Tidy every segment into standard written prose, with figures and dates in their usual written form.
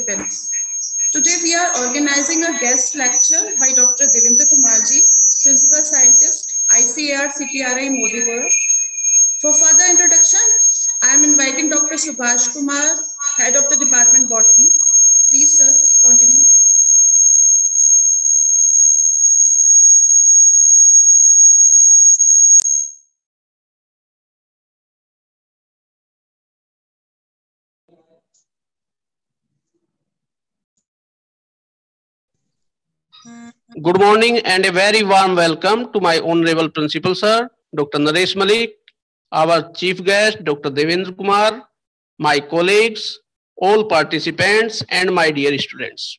participants. Today we are organizing a guest lecture by Dr. Devendra Kumarji, Principal Scientist, ICAR CPRI Modipur. For further introduction, I am inviting Dr. Subhash Kumar, Head of the Department Botany. Please, sir, continue. Good morning and a very warm welcome to my honorable principal sir, Dr. Naresh Malik, our chief guest, Dr. Devendra Kumar, my colleagues, all participants and my dear students.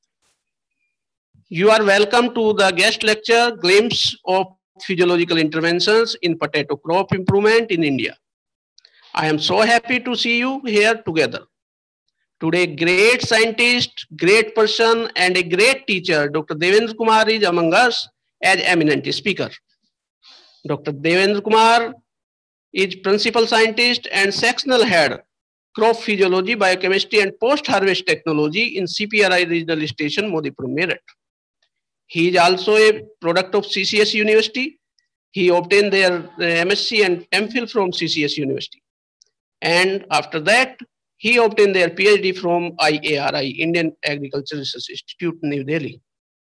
You are welcome to the guest lecture, Glimpse of Physiological Interventions in Potato Crop Improvement in India. I am so happy to see you here together. Today, great scientist, great person, and a great teacher, Dr. Devendra Kumar is among us as eminent speaker. Dr. Devendra Kumar is principal scientist and sectional head, crop physiology, biochemistry, and post-harvest technology in CPRI Regional Station, Modipur, Meerut. He is also a product of CCS University. He obtained their MSc and MPhil from CCS University. And after that, he obtained their PhD from IARI, Indian Agriculture Research Institute, New Delhi.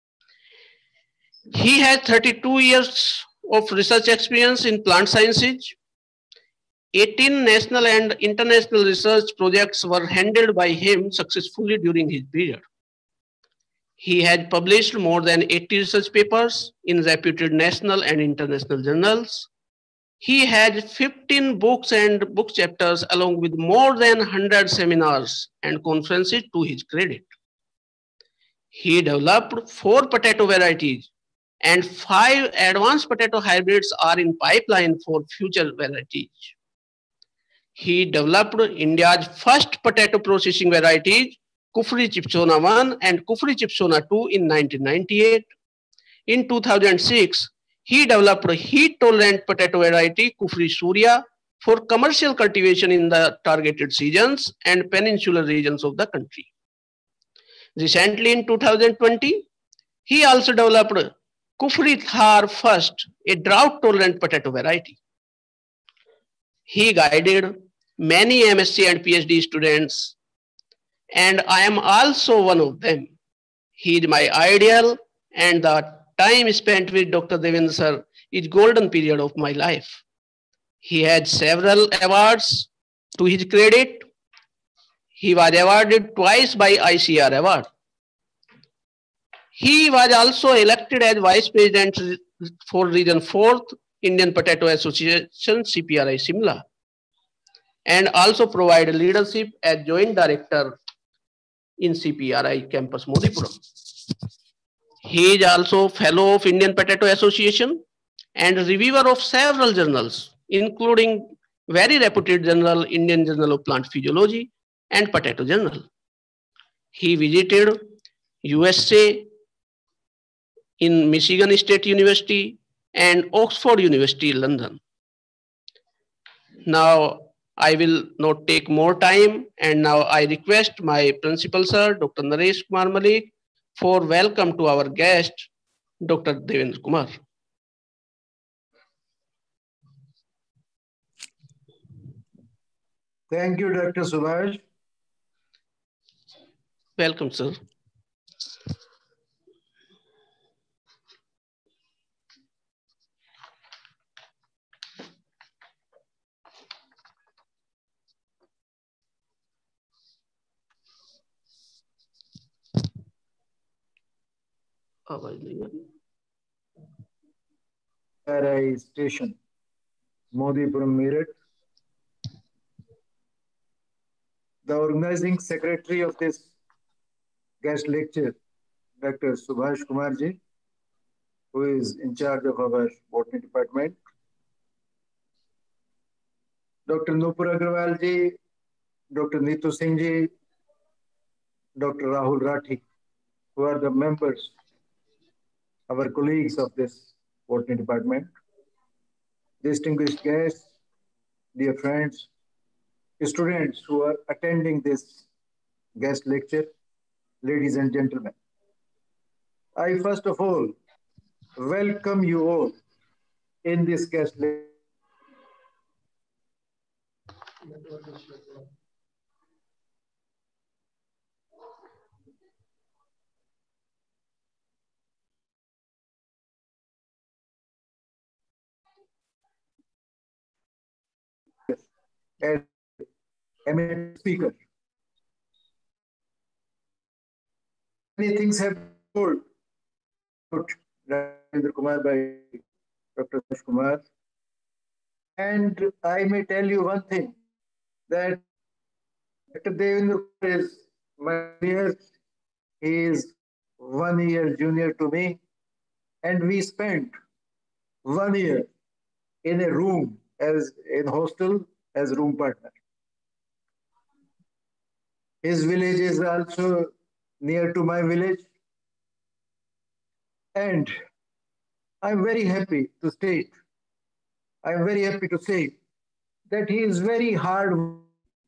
He has 32 years of research experience in plant sciences. 18 national and international research projects were handled by him successfully during his period. He has published more than 80 research papers in reputed national and international journals. He has 15 books and book chapters along with more than 100 seminars and conferences to his credit. He developed 4 potato varieties and 5 advanced potato hybrids are in pipeline for future varieties. He developed India's first potato processing varieties, Kufri Chipsona 1 and Kufri Chipsona 2 in 1998. In 2006, he developed a heat-tolerant potato variety, Kufri Surya, for commercial cultivation in the targeted seasons and peninsular regions of the country. Recently, in 2020, he also developed Kufri Thar First, a drought-tolerant potato variety. He guided many MSc and PhD students, and I am also one of them. He is my ideal, and the time spent with Dr. Devendra sir is golden period of my life. He had several awards to his credit. He was awarded twice by ICR Award. He was also elected as Vice President for Region 4th Indian Potato Association CPRI Simla, and also provided leadership as Joint Director in CPRI Campus Modipuram. He is also Fellow of Indian Potato Association and reviewer of several journals, including very reputed journal, Indian Journal of Plant Physiology and Potato Journal. He visited USA in Michigan State University and Oxford University, London. Now, I will not take more time, and now I request my principal sir, Dr. Naresh Kumar Malik, for welcome to our guest, Dr. Devendra Kumar. Thank you, Dr. Subhash. Welcome, sir. CPRI Station, Modipuram, Meerut. The organizing secretary of this guest lecture, Dr. Subhash Kumarji, who is in charge of our botany department. Dr. Nupur Agrawal ji, Dr. Neetu Singh ji, Dr. Rahul Rathi, who are the members, our colleagues of this botany department. Distinguished guests, dear friends, students who are attending this guest lecture, ladies and gentlemen. I first of all welcome you all in this guest lecture. As eminent speaker. Many things have been told about Rajendra Kumar by Dr. Sush Kumar. And I may tell you one thing, that Dr. Devendra Kumar is my junior. He is 1 year junior to me. And we spent 1 year in a room as in hostel as room partner. His village is also near to my village. And I'm very happy to state, I'm very happy to say that he is very hard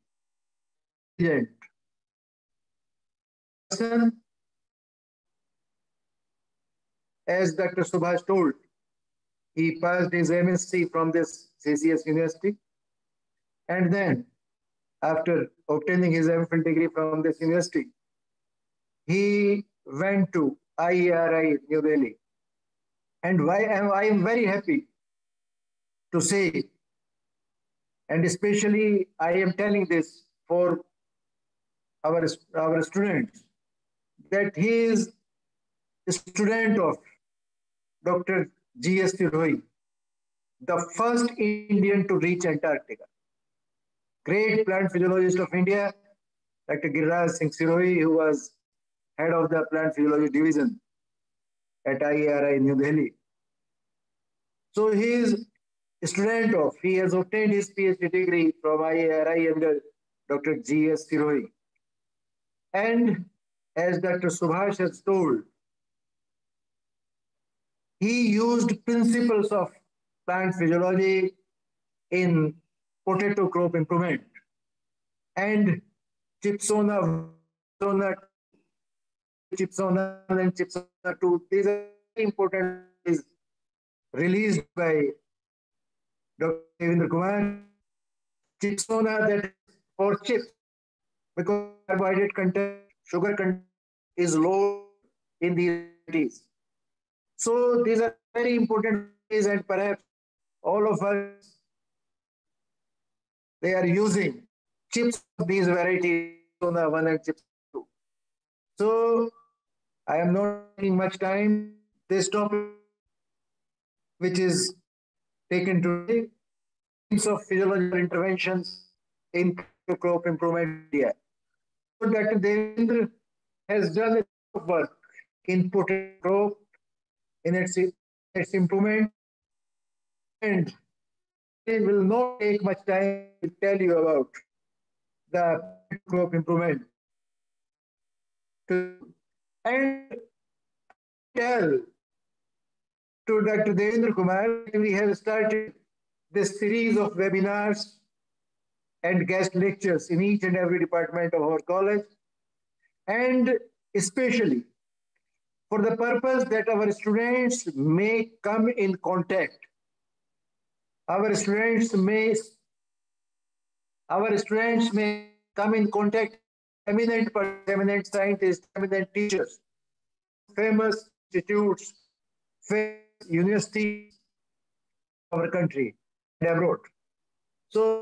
person. As Dr. Subhash told, he passed his MSc from this CCS University. And then, after obtaining his MPhil degree from this university, he went to IERI New Delhi. And I am very happy to say, and especially I am telling this for our students, that he is a student of Dr. G.S. Sirohi, the first Indian to reach Antarctica. Great plant physiologist of India, Dr. Giriraj Singh Sirohi, who was head of the plant physiology division at IERI New Delhi. So he is a student of, he has obtained his PhD degree from IERI under Dr. G.S. Sirohi. And as Dr. Subhash has told, he used principles of plant physiology in potato crop improvement. And Chipsona, Chipsona and Chipsona 2, these are very important, is released by Dr. Devendra Kumar. Chipsona, that is for chips, because carbohydrate content, sugar content is low in these varieties. So these are very important varieties, and perhaps all of us, they are using chips of these varieties, Chipsona 1 and Chipsona 2. So I am not taking much time. This topic, which is taken today, of physiological interventions in crop improvement area. So Dr. Devendra has done a lot of work in potato crop, in its improvement, and it will not take much time to tell you about the crop improvement. And tell to Dr. Devendra Kumar, we have started this series of webinars and guest lectures in each and every department of our college, and especially for the purpose that our students may come in contact. Our students may come in contact with eminent scientists, eminent teachers, famous institutes, famous universities of our country and abroad. So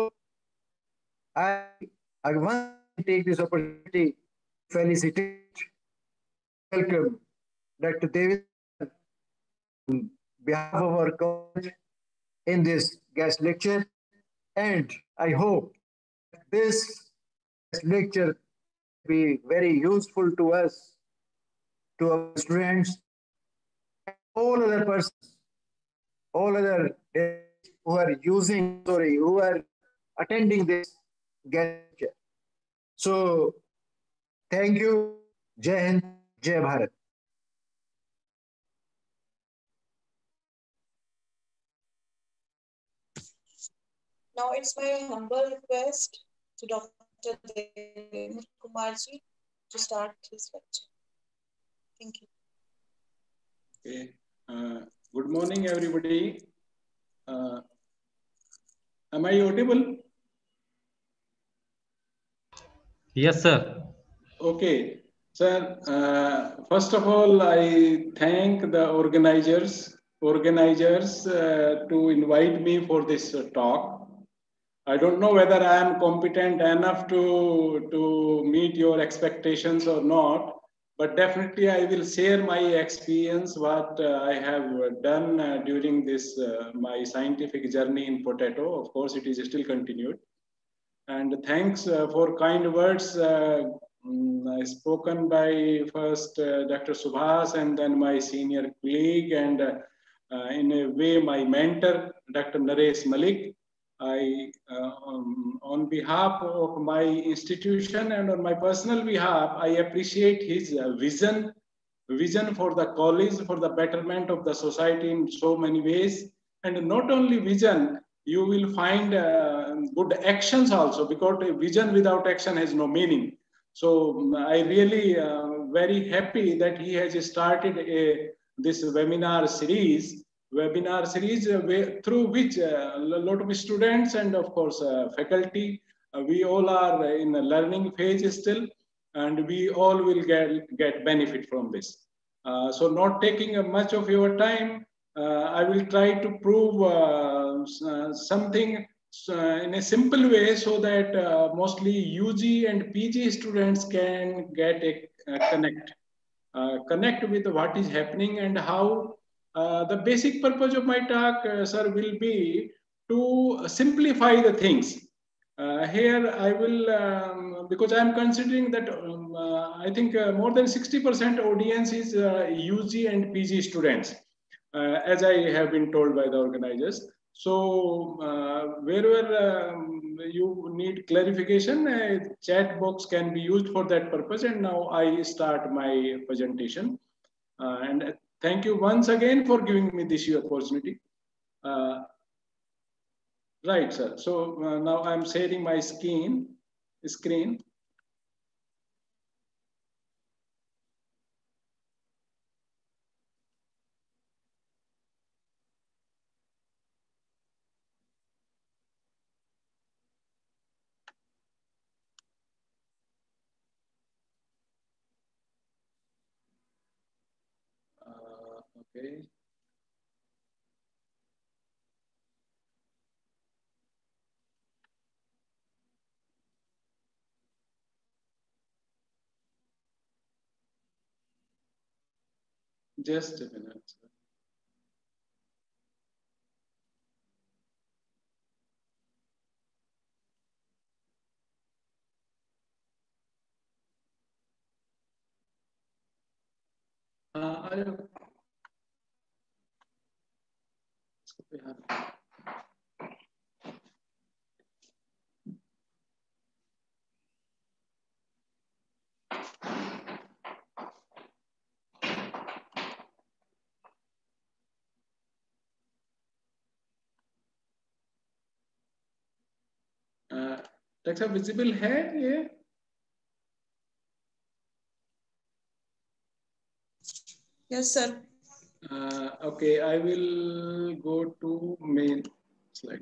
I want to take this opportunity to felicitate, welcome Dr. David on behalf of our college in this guest lecture. And I hope this lecture will be very useful to us, to our students, and all other persons, all other who are who are attending this guest lecture. So thank you. Jai Hind, Jai Bharat. Now it's my humble request to Dr. Devendra Kumarji to start his lecture. Thank you. Okay. Good morning, everybody. Am I audible? Yes, sir. Okay. Sir, first of all, I thank the organizers to invite me for this talk. I don't know whether I am competent enough to meet your expectations or not, but definitely I will share my experience, what I have done during this, my scientific journey in potato. Of course, it is still continued. And thanks for kind words spoken by first Dr. Subhas and then my senior colleague and in a way my mentor, Dr. Naresh Malik. On behalf of my institution and on my personal behalf, I appreciate his vision for the college, for the betterment of the society in so many ways. And not only vision, you will find good actions also, because a vision without action has no meaning. So I really very happy that he has started this webinar series through which a lot of students and of course faculty, we all are in a learning phase still, and we all will get benefit from this. So not taking much of your time, I will try to prove something in a simple way so that mostly UG and PG students can get a connect with what is happening and how. The basic purpose of my talk, sir, will be to simplify the things. Here I will, because I am considering that I think more than 60% audience is UG and PG students, as I have been told by the organizers. So wherever you need clarification, a chat box can be used for that purpose. And now I start my presentation. And thank you once again for giving me this opportunity. Right, sir. So now I'm sharing my screen. Okay. Just a minute, sir. That's a visible head, yeah? Yes, sir. Okay, I will go to main slide.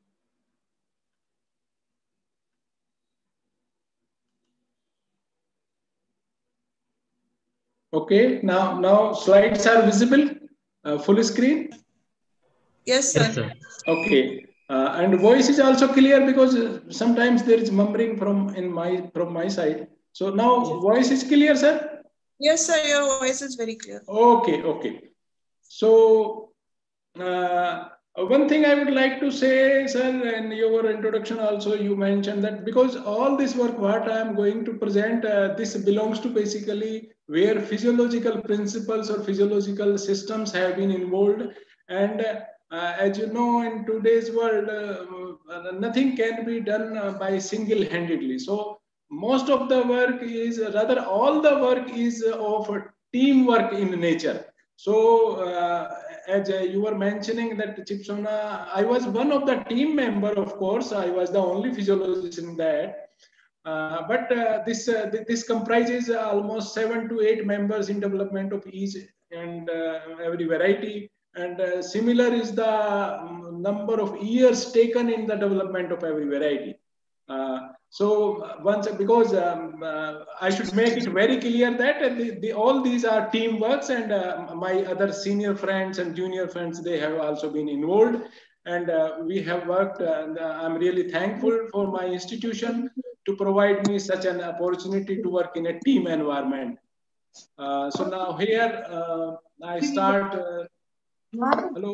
Okay, now slides are visible, full screen? Yes, sir. Yes, sir. Okay, and voice is also clear because sometimes there is murmuring from my side. So now voice is clear, sir? Yes, sir. Your voice is very clear. Okay. So one thing I would like to say, sir, in your introduction also you mentioned that because all this work what I am going to present, this belongs to basically where physiological principles or physiological systems have been involved. And as you know, in today's world, nothing can be done by single-handedly. So most of the work is, rather all the work is of teamwork in nature. So as you were mentioning that Chipsona, I was one of the team member, of course. I was the only physiologist in that. This comprises almost 7 to 8 members in development of each and every variety. And similar is the number of years taken in the development of every variety. Because I should make it very clear that all these are teamworks, and my other senior friends and junior friends, they have also been involved, and we have worked, and I'm really thankful for my institution to provide me such an opportunity to work in a team environment. So now here I start. Hello.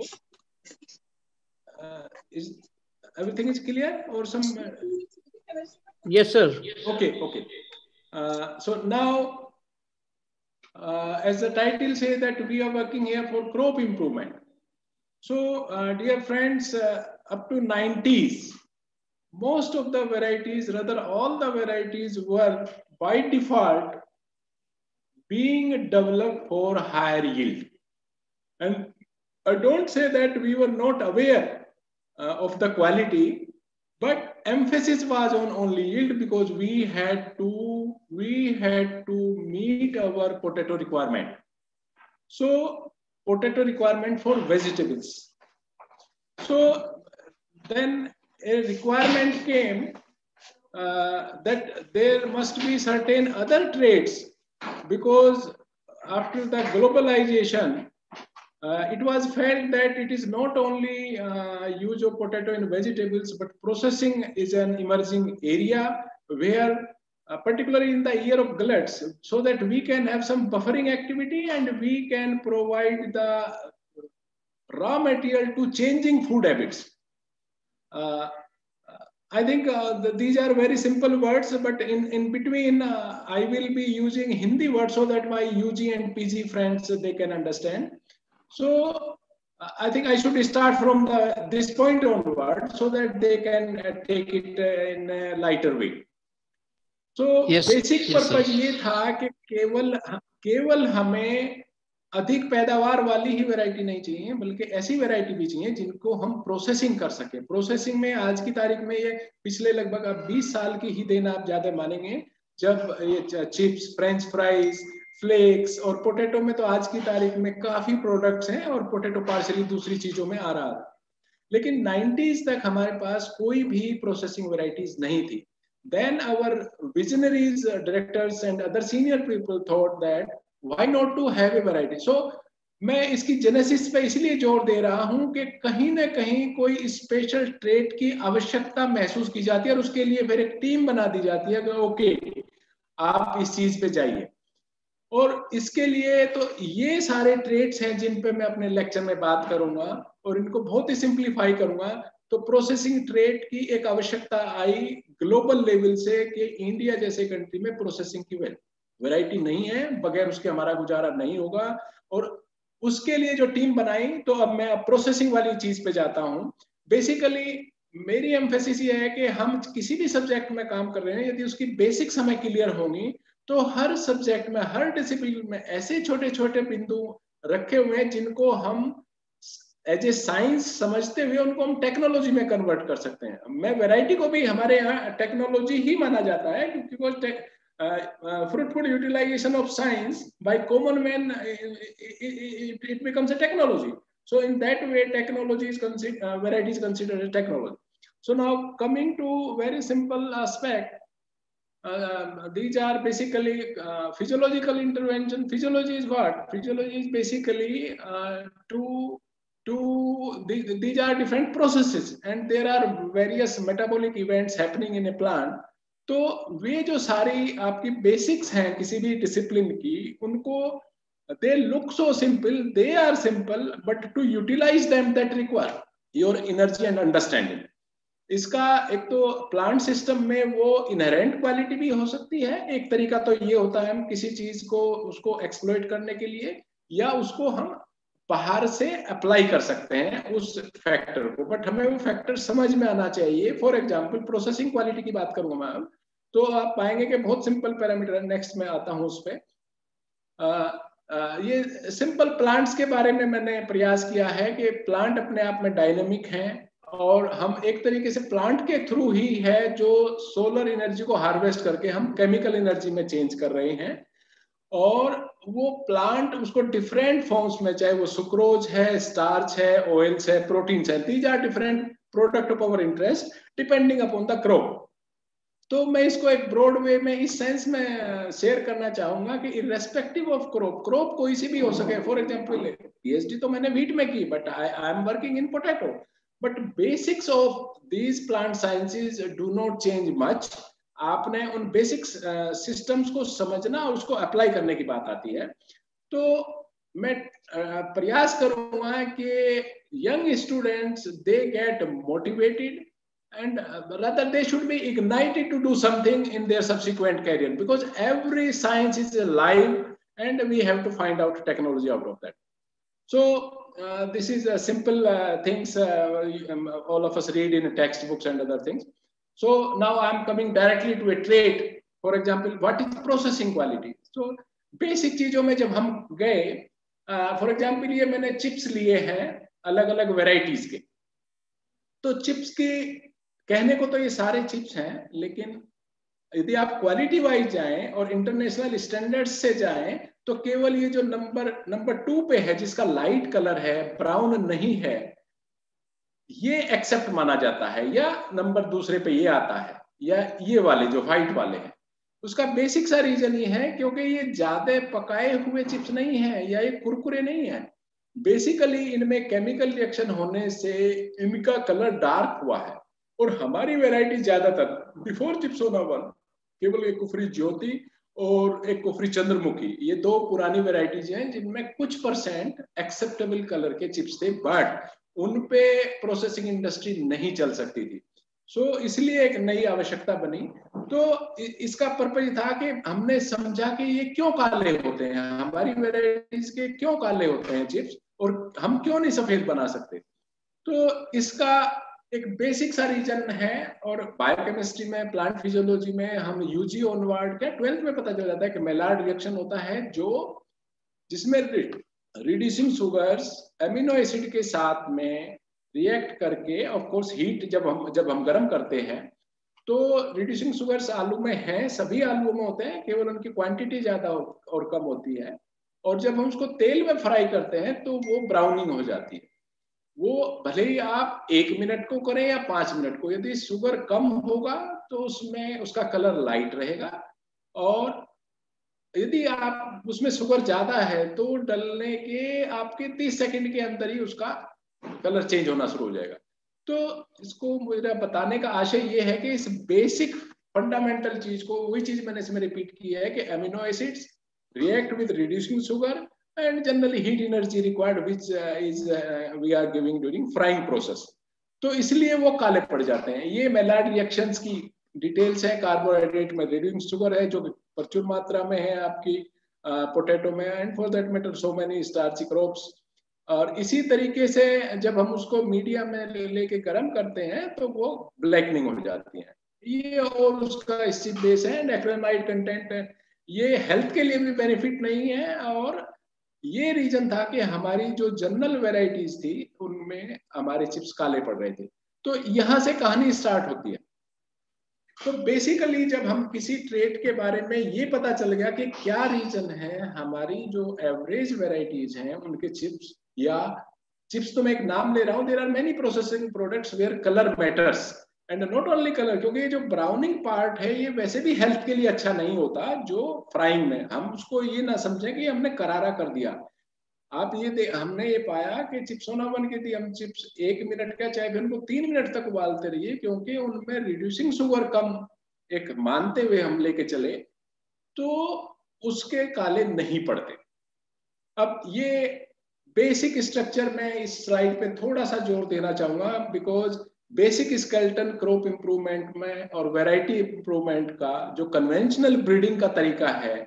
Is everything is clear or some? Yes, sir. Okay. So now, as the title says, that we are working here for crop improvement. So, dear friends, up to 90s, most of the varieties, rather all the varieties, were by default being developed for higher yield. And I don't say that we were not aware of the quality, but emphasis was on only yield, because we had to meet our potato requirement. So potato requirement for vegetables. So then a requirement came that there must be certain other traits, because after the globalization, it was felt that it is not only use of potato in vegetables, but processing is an emerging area where, particularly in the year of gluts, so that we can have some buffering activity and we can provide the raw material to changing food habits. I think these are very simple words, but in between, I will be using Hindi words so that my UG and PG friends, they can understand. So I think I should start from this point onward so that they can take it in a lighter way. So basic purpose ये था कि केवल हमें अधिक पैदावार वाली ही variety नहीं चाहिए, बल्कि ऐसी वैरायटी भी चाहिए जिनको हम प्रोसेसिंग कर सके। प्रोसेसिंग में आज की तारीख में ये पिछले लगभग अब 20 साल की ही देन आप ज्यादा मानेंगे, जब ये चिप्स, फ्रेंच फ्राइज, फ्लेक्स और पोटैटो में तो आज की तारीख में काफी प्रोडक्ट्स हैं, और पोटैटो पार्शली दूसरी चीजों में आ रहा था। लेकिन 90s तक हमारे पास कोई भी प्रोसेसिंग वैरायटीज नहीं थी। Then our visionaries, directors and other senior people thought that why not to have a variety. So मैं इसकी जेनेसिस पे इसलिए जोर दे रहा हूं कि कहीं ना कहीं कोई स्पेशल ट्रेट की आवश्यकता महसूस की जाती है, और उसके लिए फिर एक टीम बना दी जाती है कि ओके आप इस चीज पे जाइए। और इसके लिए तो ये सारे ट्रेट्स हैं जिन पे मैं अपने लेक्चर में बात करूंगा, और इनको बहुत ही सिंप्लीफाई करूंगा। तो प्रोसेसिंग ट्रेड की एक आवश्यकता आई ग्लोबल लेवल से कि इंडिया जैसे कंट्री में प्रोसेसिंग की वैरायटी नहीं है, बगैर उसके हमारा गुजारा नहीं होगा। और उसके लिए जो टीम बनाई, तो अब मैं प्रोसेसिंग वाली चीज पे जाता हूं। बेसिकली मेरी एम्फेसिस ये है कि हम किसी भी सब्जेक्ट में काम कर रहे हैं, यदि उसकी बेसिक्स हमें क्लियर होंगी, तो हर सब्जेक्ट में, हर डिसिप्लिन में ऐसे छोटे छोटे बिंदु रखे हुए हैं जिनको हम एज ए साइंस समझते हुए उनको हम टेक्नोलॉजी में कन्वर्ट कर सकते हैं। मैं वैरायटी को भी हमारे यहाँ टेक्नोलॉजी ही माना जाता है, क्योंकि fruitful utilization of science by common man, it becomes a technology. So in that way, technology is considered, variety is considered a technology. So now coming to very simple aspect, these are basically physiological intervention. Physiology is what? Physiology is basically these are different processes, and there are various metabolic events happening in a plant. तो वे जो सारी आपकी basics हैं किसी भी discipline की, उनको they look so simple, they are simple, but to utilize them that require your energy and understanding. इसका एक तो प्लांट सिस्टम में वो इनहेरेंट क्वालिटी भी हो सकती है। एक तरीका तो ये होता है हम किसी चीज को उसको एक्सप्लॉइट करने के लिए, या उसको हम बाहर से अप्लाई कर सकते हैं उस फैक्टर को, बट हमें वो फैक्टर समझ में आना चाहिए। फॉर एग्जांपल प्रोसेसिंग क्वालिटी की बात करूंगा मैं, तो आप पाएंगे कि बहुत सिंपल पैरामीटर, नेक्स्ट में आता हूं उस पे। ये सिंपल प्लांट्स के बारे में मैंने प्रयास किया है कि प्लांट अपने आप में डायनेमिक हैं, और हम एक तरीके से प्लांट के थ्रू ही है जो सोलर एनर्जी को हार्वेस्ट करके हम केमिकल एनर्जी में चेंज कर रहे हैं, और वो प्लांट उसको डिफरेंट फॉर्म्स में, चाहे वो सुक्रोज है, स्टार्च है, ऑयल्स है, प्रोटीन्स है, these are different product of our interest depending upon the crop. तो मैं इसको एक ब्रॉड वे में इस सेंस में शेयर करना चाहूंगा कि इररेस्पेक्टिव ऑफ क्रॉप कोई सी भी हो सके। फॉर एग्जांपल पीएचडी तो मैंने वीट में की, but I am working in potato, but basics of these plant sciences do not change much. आपने उन बेसिक सिस्टम्स को समझना और उसको अप्लाई करने की बात आती है। तो मैं प्रयास करूंगा कि young students they get motivated and rather they should be ignited to do something in their subsequent career, because every science is alive and we have to find out technology out of that. So this is a simple things all of us read in textbooks and other things. So now I'm coming directly to a trait. For example, what is processing quality? So basic चीजों में जब हम गए, for example ये मैंने chips लिए हैं अलग अलग वेराइटीज के, तो चिप्स की कहने को तो ये सारे चिप्स हैं, लेकिन यदि आप क्वालिटी वाइज जाएं और इंटरनेशनल स्टैंडर्ड्स से जाएं तो केवल ये जो नंबर 2 पे है जिसका लाइट कलर है, ब्राउन नहीं है, ये एक्सेप्ट माना जाता है, या नंबर दूसरे पे ये आता है, या ये वाले जो व्हाइट वाले हैं। उसका बेसिक सा रीजन ये है क्योंकि ये ज्यादा पकाए हुए चिप्स नहीं है या ये कुरकुरे नहीं है। बेसिकली इनमें केमिकल रिएक्शन होने से इनका कलर डार्क हुआ है, और हमारी वैरायटी ज्यादातर बिफोर चिप्सोना 1 केवल एक कुफरी ज्योति और एक कुफरी चंद्रमुखी, ये 2 पुरानी वैरायटीज हैं जिनमें कुछ परसेंट एक्सेप्टेबल कलर के चिप्स थे, बट उन पे प्रोसेसिंग इंडस्ट्री नहीं चल सकती थी। सो इसलिए एक नई आवश्यकता बनी। तो इसका पर्पज था कि हमने समझा कि ये क्यों काले होते हैं, हमारी वैरायटीज के क्यों काले होते हैं चिप्स, और हम क्यों नहीं सफेद बना सकते। तो इसका एक बेसिक सा रीजन है, और बायोकेमिस्ट्री में, प्लांट फिजियोलॉजी में हम यूजी ऑनवर्ड के 12th में पता चल जाता है कि मेलार्ड रिएक्शन होता है जो जिसमें रिड्यूसिंग शुगर्स एमिनो एसिड के साथ में रिएक्ट करके, ऑफ कोर्स हीट जब हम गर्म करते हैं तो रिड्यूसिंग शुगर्स आलू में हैं, सभी आलूओं में होते हैं, केवल उनकी क्वांटिटी ज्यादा और कम होती है, और जब हम उसको तेल में फ्राई करते हैं तो वो ब्राउनिंग हो जाती है। वो भले ही आप 1 मिनट को करें या 5 मिनट को, यदि शुगर कम होगा तो उसमें उसका कलर लाइट रहेगा, और यदि आप उसमें शुगर ज्यादा है तो डलने के आपके 30 सेकंड के अंदर ही उसका कलर चेंज होना शुरू हो जाएगा। तो इसको मेरा बताने का आशय ये है कि इस बेसिक फंडामेंटल चीज को, वही चीज मैंने इसमें रिपीट की है कि amino acids react with reducing sugar and generally heat energy required which we are giving during frying process. तो इसलिए वो काले पड़ जाते हैं। ये मेलार्ड रिएक्शंस की डिटेल्स है। कार्बोहाइड्रेट में रिड्यूसिंग शुगर है जो प्रचुर मात्रा में है आपकी पोटैटो में, and for that matter so many starchy crops. और इसी तरीके से जब हम उसको मीडिया में लेके गर्म करते हैं तो वो ब्लैकनिंग हो जाती है। ये और उसका एसिड बेस है, एक्रिलामाइड कंटेंट है। ये हेल्थ के लिए भी बेनिफिट नहीं है, और ये रीजन था कि हमारी जो जनरल वेराइटीज थी उनमें हमारे चिप्स काले पड़ रहे थे। तो यहां से कहानी स्टार्ट होती है। तो बेसिकली जब हम किसी ट्रेट के बारे में ये पता चल गया कि क्या रीजन है, हमारी जो एवरेज वेराइटीज हैं उनके चिप्स, या चिप्स तो मैं एक नाम ले रहा हूं, there are many processing products where colour matters and not only colour, क्योंकि ये जो ब्राउनिंग पार्ट है ये वैसे भी हेल्थ के लिए अच्छा नहीं होता। जो फ्राइंग में हम उसको ये ना समझें कि हमने करारा कर दिया। आप ये हमने ये पाया कि चिप्सोना 1 के लिए हम चिप्स 1 मिनट का चाहे फिर उनको 3 मिनट तक उबालते रहिए, क्योंकि उनमें रिड्यूसिंग शुगर कम एक मानते हुए हम लेके चले तो उसके काले नहीं पड़ते। अब ये बेसिक स्ट्रक्चर में इस स्लाइड पे थोड़ा सा जोर देना चाहूंगा, because basic skeleton crop improvement में और वैरायटी इंप्रूवमेंट का जो कन्वेंशनल ब्रीडिंग का तरीका है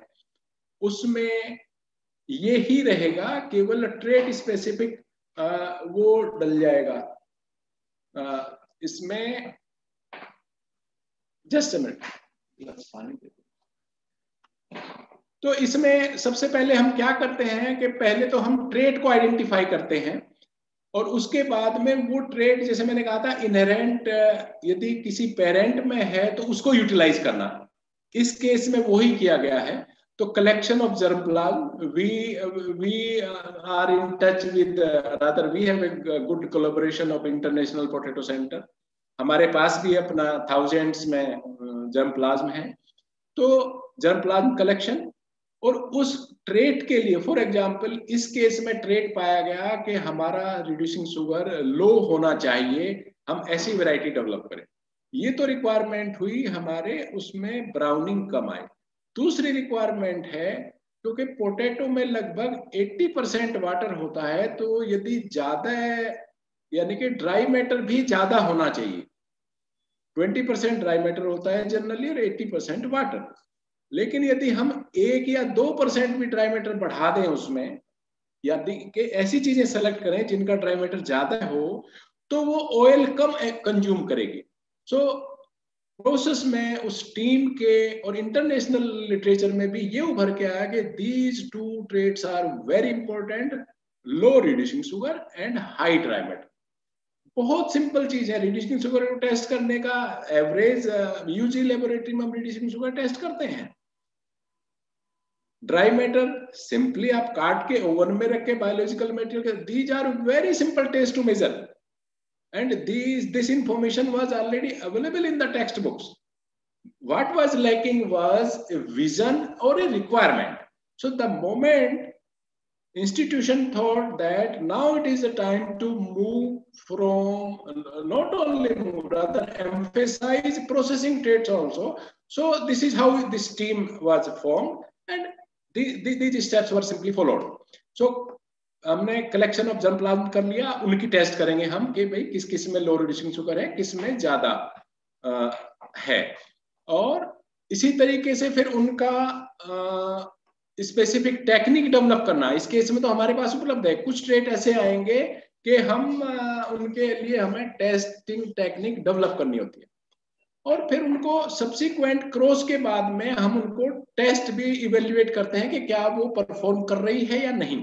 उसमें ये ही रहेगा, केवल ट्रेट स्पेसिफिक वो डल जाएगा इसमें। Just a minute. तो इसमें सबसे पहले हम क्या करते हैं कि पहले तो हम ट्रेट को आइडेंटिफाई करते हैं। और उसके बाद में वो ट्रेट, जैसे मैंने कहा था, इनहेरेंट यदि किसी पेरेंट में है तो उसको यूटिलाइज करना, इस केस में वही किया गया है। तो collection of germplasm, we are in touch with rather we have a good collaboration of International Potato Center. हमारे पास भी अपना थाउजेंड्स में जर्मप्लाज्म है। तो जर्मप्लाज्म कलेक्शन और उस ट्रेट के लिए, फॉर एग्जांपल इस केस में ट्रेट पाया गया कि हमारा रिड्यूसिंग शुगर लो होना चाहिए, हम ऐसी वैरायटी डेवलप करें। ये तो रिक्वायरमेंट हुई हमारे, उसमें ब्राउनिंग कम आए। दूसरी रिक्वायरमेंट है, क्योंकि पोटैटो में लगभग 80% वाटर होता है, तो यदि ज्यादा यानी कि ड्राई मैटर भी ज्यादा होना चाहिए। 20% ड्राई मैटर होता है जनरली और 80% वाटर। लेकिन यदि हम 1 या 2% भी ड्राई मैटर बढ़ा दें उसमें, या ऐसी चीजें सेलेक्ट करें जिनका ड्राई मैटर ज्यादा हो, तो वो ऑयल कम कंज्यूम करेगी। सो प्रोसेस में उस टीम के और इंटरनेशनल लिटरेचर में भी ये उभर के आया कि these two traits are very important, low reducing sugar and high dry matter. बहुत सिंपल चीज है रिड्यूसिंग शुगर को टेस्ट करने का। एवरेज यूजी लेबोरेटरी में हम रिड्यूसिंग शुगर टेस्ट करते हैं। ड्राई मैटर सिंपली आप काट के ओवन में रख के biological material, these are very simple test to measure, and this information was already available in the textbooks. What was lacking was a vision or a requirement. So the moment institution thought that now it is a time to move from, not only move, rather emphasize processing traits also. So this is how this team was formed, and these steps were simply followed. So हमने collection of germplasm कर लिया, उनकी test करेंगे हम कि भाई किस किस में लो रिड्यूसिंग शुगर है, किस में ज्यादा है। और इसी तरीके से फिर उनका स्पेसिफिक टेक्निक डेवलप करना। इस केस में तो हमारे पास उपलब्ध है। कुछ ट्रेट ऐसे आएंगे कि हम उनके लिए हमें टेस्टिंग टेक्निक डेवलप करनी होती है, और फिर उनको सब्सिक्वेंट क्रॉस के बाद में हम उनको टेस्ट भी इवेल्युएट करते हैं कि क्या वो परफॉर्म कर रही है या नहीं।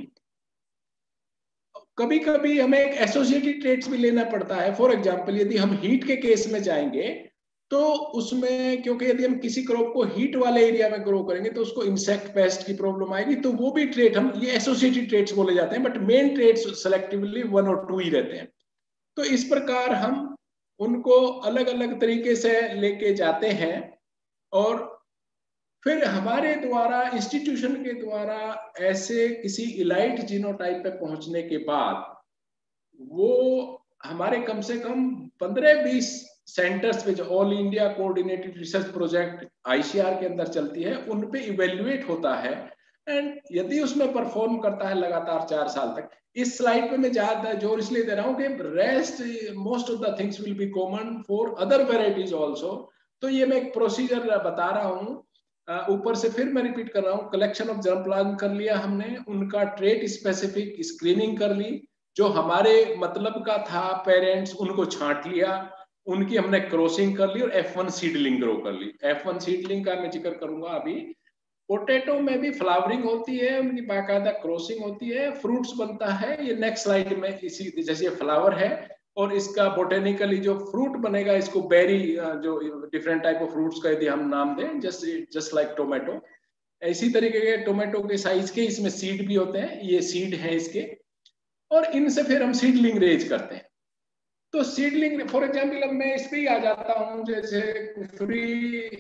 कभी कभी हमें एक एसोसिएटेड ट्रेट्स भी लेना पड़ता है। फॉर एग्जांपल यदि हम हीट के केस में जाएंगे तो उसमें, क्योंकि यदि हम किसी क्रॉप को हीट वाले एरिया में ग्रो करेंगे तो उसको इंसेक्ट पेस्ट की प्रॉब्लम आएगी, तो वो भी ट्रेट हम, ये एसोसिएटेड ट्रेट्स बोले जाते हैं, बट मेन ट्रेट्स सेलेक्टिवली 1 और 2 ही रहते हैं। तो इस प्रकार हम उनको अलग अलग तरीके से लेके जाते हैं, और फिर हमारे द्वारा, इंस्टीट्यूशन के द्वारा ऐसे किसी इलाइट जीनोटाइप पे पहुंचने के बाद वो हमारे कम से कम 15-20 सेंटर्स पे, जो all India coordinated research project ICR के अंदर चलती है, उन पे इवेल्युएट होता है। एंड यदि उसमें परफॉर्म करता है लगातार 4 साल तक। इस स्लाइड पे मैं ज्यादा जोर इसलिए दे रहा हूँ कि rest most of the things will be common for other varieties also. तो ये मैं एक प्रोसीजर बता रहा हूँ। ऊपर से फिर मैं रिपीट कर रहा हूँ, कलेक्शन ऑफ जर्मप्लाज्म कर लिया हमने, उनका ट्रेट स्पेसिफिक स्क्रीनिंग कर ली, जो हमारे मतलब का था पेरेंट्स उनको छांट लिया, उनकी हमने क्रॉसिंग कर ली और F1 सीडलिंग ग्रो कर ली। F1 सीडलिंग का मैं जिक्र करूंगा अभी। पोटैटो में भी फ्लावरिंग होती है, उनकी बाकायदा क्रॉसिंग होती है, फ्रूट्स बनता है। ये नेक्स्ट स्लाइड में इसी जैसे फ्लावर है, और इसका बोटेनिकली जो फ्रूट बनेगा, इसको बेरी, जो डिफरेंट टाइप ऑफ फ्रूट्स का यदि हम नाम दें, जस्ट लाइक टोमेटो, इसी तरीके के टोमेटो के साइज के इसमें सीड भी होते हैं, ये सीड है इसके, और इनसे फिर हम सीडलिंग रेज करते हैं। तो सीडलिंग, फॉर एग्जाम्पल अब मैं इस पे ही आ जाता हूँ, जैसे कुफरी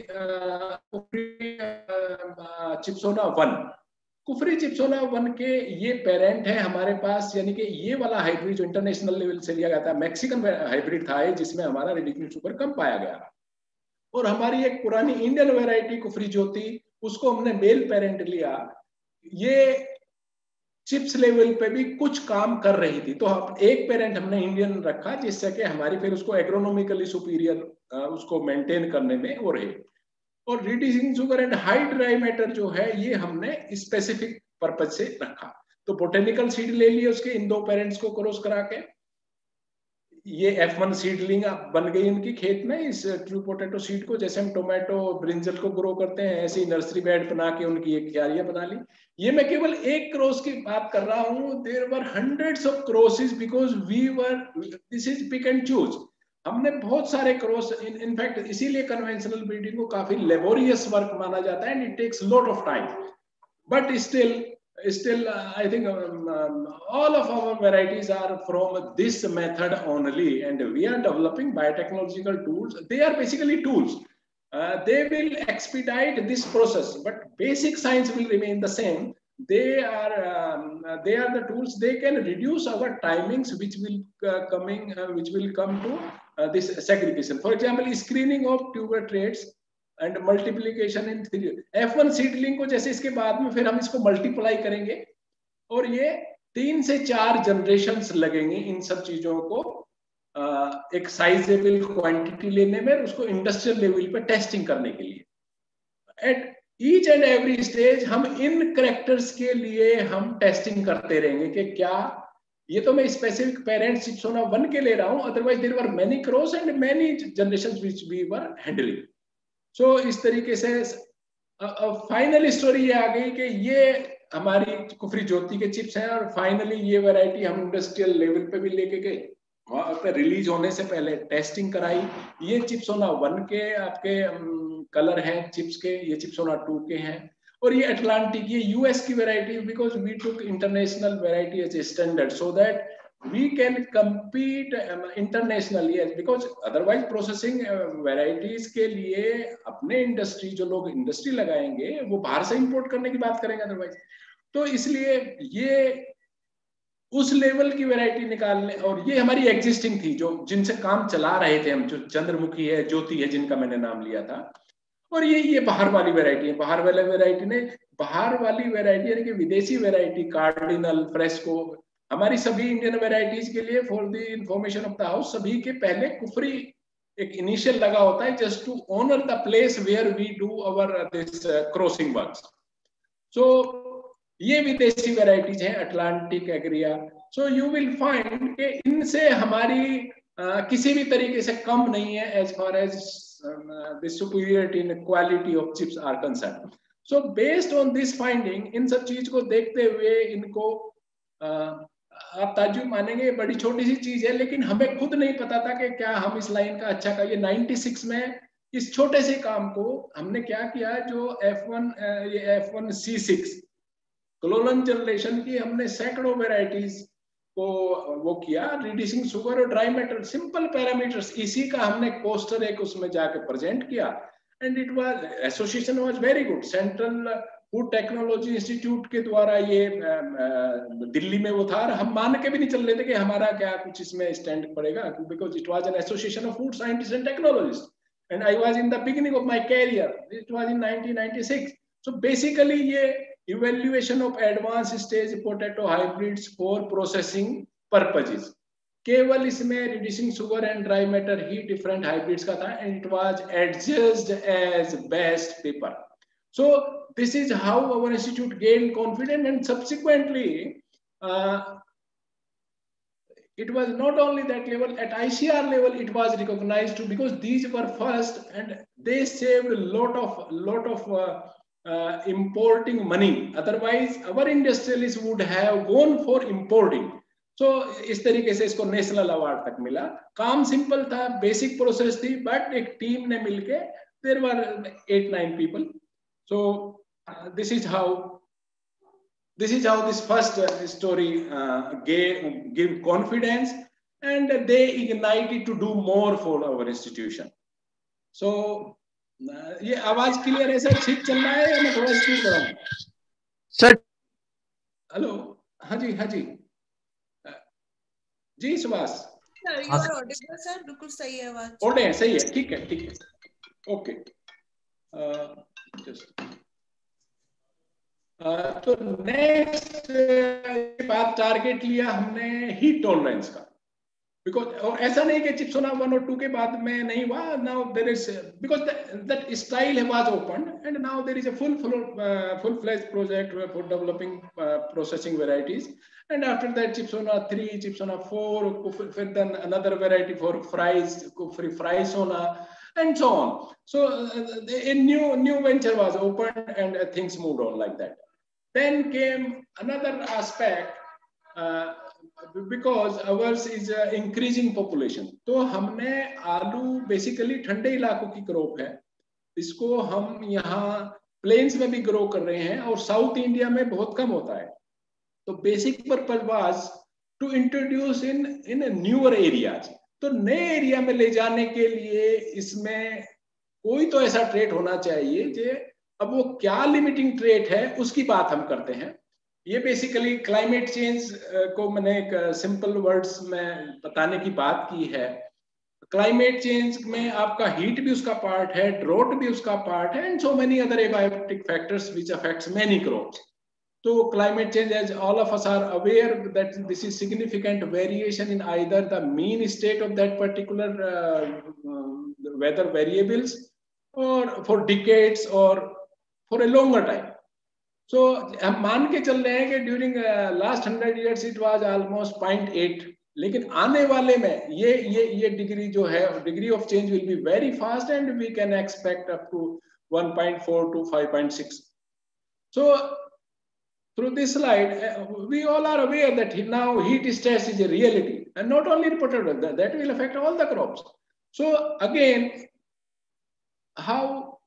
चिप्सोना 1, कुफरी चिप्सोना 1 के ये पेरेंट है हमारे पास, यानी कि ये वाला हाइब्रिड जो इंटरनेशनल लेवल से लिया गया था, मैक्सिकन हाइब्रिड था, जिसमें हमारा रिड्यूसिंग शुगर कम पाया गया। और हमारी एक पुरानी इंडियन वैरायटी कुफरी ज्योति, उसको हमने मेल पेरेंट लिया, ये चिप्स लेवल पे भी कुछ काम कर रही थी, तो एक पेरेंट हमने इंडियन रखा, जिससे कि हमारी फिर उसको एग्रोनॉमिकली सुपीरियर उसको मेंटेन करने में वो रहे। और reducing sugar and high dry matter जो है, ये हमने स्पेसिफिक पर्पज से रखा। तो बोटेनिकल सीड ले लिए उसके, इन 2 पेरेंट्स को क्रॉस करा के। ये F1 सीडलिंग बन गई उनकी खेत में इस ट्रू पोटैटो सीड को, जैसे हम टोमेटो ब्रिंजल को ग्रो करते हैं ऐसे ही नर्सरी बेड बना के उनकी एक क्यारियां बना ली। ये मैं केवल एक क्रॉस की बात कर रहा हूँ, there were hundreds of crosses because we were, this is pick and choose. हमने बहुत सारे क्रॉस, इनफैक्ट इसीलिए कन्वेंशनल ब्रीडिंग को काफी लेबोरियस वर्क माना जाता है and it takes lot of time, but still I think all of our varieties are from this method only, and we are developing biotechnological tools. They are basically tools. They will expedite this process, but basic science will remain the same. They are the tools. They can reduce our timings, which will come to this segregation. For example, screening of tuber traits and multiplication in 3। F1 seedling को जैसे इसके बाद में फिर हम इसको multiply करेंगे और ये 3 से 4 जनरेशंस लगेंगे इन सब चीजों को एक साइजेबल क्वांटिटी लेने में, उसको इंडस्ट्रियल लेवल पे टेस्टिंग करने के लिए। At each and every stage हम इन करेक्टर्स के लिए हम टेस्टिंग करते रहेंगे कि क्या ये तो मैं स्पेसिफिक पेरेंट चिप्सोना 1 के ले रहा हूं, otherwise there were many cross and many generations which we were handling. So इस तरीके से फाइनल स्टोरी ये आ गई कि ये हमारी कुफरी ज्योति के चिप्स हैं और फाइनली ये वैरायटी हम इंडस्ट्रियल लेवल पे भी लेके गए, वहां पे रिलीज होने से पहले टेस्टिंग कराई। ये चिप्सोना 1 के आपके कलर हैं चिप्स के, ये चिप्सोना 2 के हैं, और ये अटलांटिक, ये यूएस की variety, because we took international variety as a standard so that we can compete internationally, because otherwise processing varieties के लिए अपने इंडस्ट्री, जो लोग इंडस्ट्री लगाएंगे वो बाहर से इंपोर्ट करने की बात करेंगे अदरवाइज। तो इसलिए ये उस लेवल की वैरायटी निकालने, और ये हमारी एग्जिस्टिंग थी जो जिनसे काम चला रहे थे हम, जो चंद्रमुखी है, ज्योति है, जिनका मैंने नाम लिया था, और ये बाहर वाली वैरायटी है। बाहर वाली वैरायटी यानी कि विदेशी वैरायटी, कार्डिनल, फ्रेस्को, हमारी सभी इंडियन वैरायटीज के लिए for the information of the house, सभी के पहले कुफरी एक इनिशियल लगा होता है just to honour the place where we do our this crossing works. So ये विदेशी वैरायटीज हैं, Atlantic, Agria. So you will find कि इनसे हमारी किसी भी तरीके से कम नहीं है as far as the superiority in quality of chips are concern. So based on this finding, इन सब चीज को देखते हुए इनको आप ताज्जुब मानेंगे, बड़ी छोटी सी चीज है, लेकिन हमें खुद नहीं पता था कि क्या हम इस लाइन का अच्छा ये 96 में इस छोटे से काम को हमने क्या किया, जो F1 C6 क्लोलन जनरेशन की हमने सैकड़ों वैरायटीज को वो किया, रिड्यूसिंग शुगर और ड्राई मैटर, सिंपल पैरामीटर्स, इसी का हमने पोस्टर एक उसमें जाके प्रेजेंट किया, and it was, association was very good. Central food technology institute के द्वारा ये दिल्ली में वो था, और हम मान के भी नहीं चल रहे थे कि हमारा क्या कुछ इसमें स्टैंड पड़ेगा, because it was an association of food scientist and technologist, and I was in the beginning of my career, it was in 1996। So basically ये evaluation of advance stage potato hybrids for processing purposes, केवल इसमें reducing sugar and dry matter ही different hybrids का था, and it was adjudged as best paper. So this is how our institute gained confidence, and subsequently it was not only that level, at ICR level it was recognized too, because these were first and they saved a lot of importing money. Otherwise our industrialists would have gone for importing. So इस तरीके से इसको national award तक मिला। काम simple था, basic process थी, but एक टीम ने मिलके, there were 8-9 people. So this is how this first story gave confidence, and they ignited to do more for our institution. So ये आवाज क्लियर है सर? ठीक चल रहा है या मैं थोड़ा स्पीड बढ़ाऊं सर? हेलो, हाँ जी जी Subhash sir, you are audible sir, बिल्कुल सही है आवाज। ओके, सही है, ठीक है, ओके। तो नेक्स्ट बात टारगेट लिया हमने हीट टॉलरेंस का। बिकॉज और ऐसा नहीं कि चिप्सोना 1 और 2 के बाद में नहीं हुआ, now there is because that style was open and now there is a full fledged project for developing processing varieties, and after that Chipsona 3, Chipsona 4, फिर then another variety for fries, Frysona, and so on. So a new venture was opened and things moved on like that. Then came another aspect, because ours is increasing population. तो हमने आलू basically ठंडे इलाकों की crop है, इसको हम यहाँ प्लेन्स में भी ग्रो कर रहे हैं और साउथ इंडिया में बहुत कम होता है. तो basic purpose was to introduce in newer areas. तो नए एरिया में ले जाने के लिए इसमें कोई तो ऐसा ट्रेट होना चाहिए जो, अब वो क्या लिमिटिंग ट्रेट है उसकी बात हम करते हैं. ये बेसिकली क्लाइमेट चेंज को मैंने एक सिंपल वर्ड्स में बताने की बात की है. क्लाइमेट चेंज में आपका हीट भी उसका पार्ट है, ड्रॉट भी उसका पार्ट है, and so many other abiotic factors which affects many crops. So climate change, as all of us are aware, that this is significant variation in either the mean state of that particular weather variables, or for decades, or for a longer time. So हम मान के चल रहे हैं कि during last 100 years it was almost 0.8, लेकिन आने वाले में ये डिग्री जो है, degree of change will be very fast, and we can expect up to 1.4 to 5.6. So through this slide, we all are aware that now heat stress is a reality, and not only in potato, that will affect all the crops. So again, how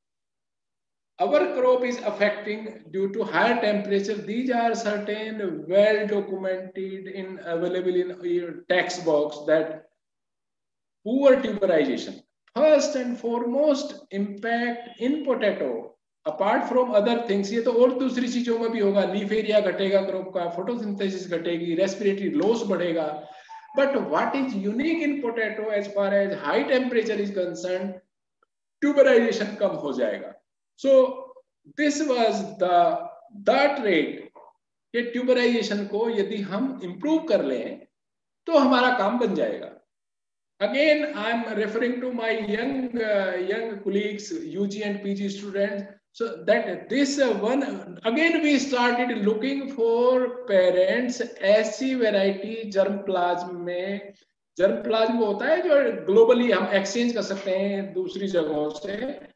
our crop is affecting due to higher temperature, these are certain well documented available in text box, that poor tuberization, first and foremost impact in potato. Apart from other things, ये तो और दूसरी चीजों में भी होगा, leaf area घटेगा crop का, फोटोसिंथेसिस घटेगी, रेस्पिरेटरी लॉस बढ़ेगा. But what is unique in potato as far as high temperature is concern, tuberization कम हो जाएगा. So this was the trade कि ट्यूबराइजेशन को यदि हम इंप्रूव कर लें तो हमारा काम बन जाएगा. Again, I am referring to my young colleagues, UG and PG students. So that this one, again we started looking for parents ऐसी variety germplasm में, germplasm होता है जो globally हम exchange कर सकते हैं दूसरी जगहों से,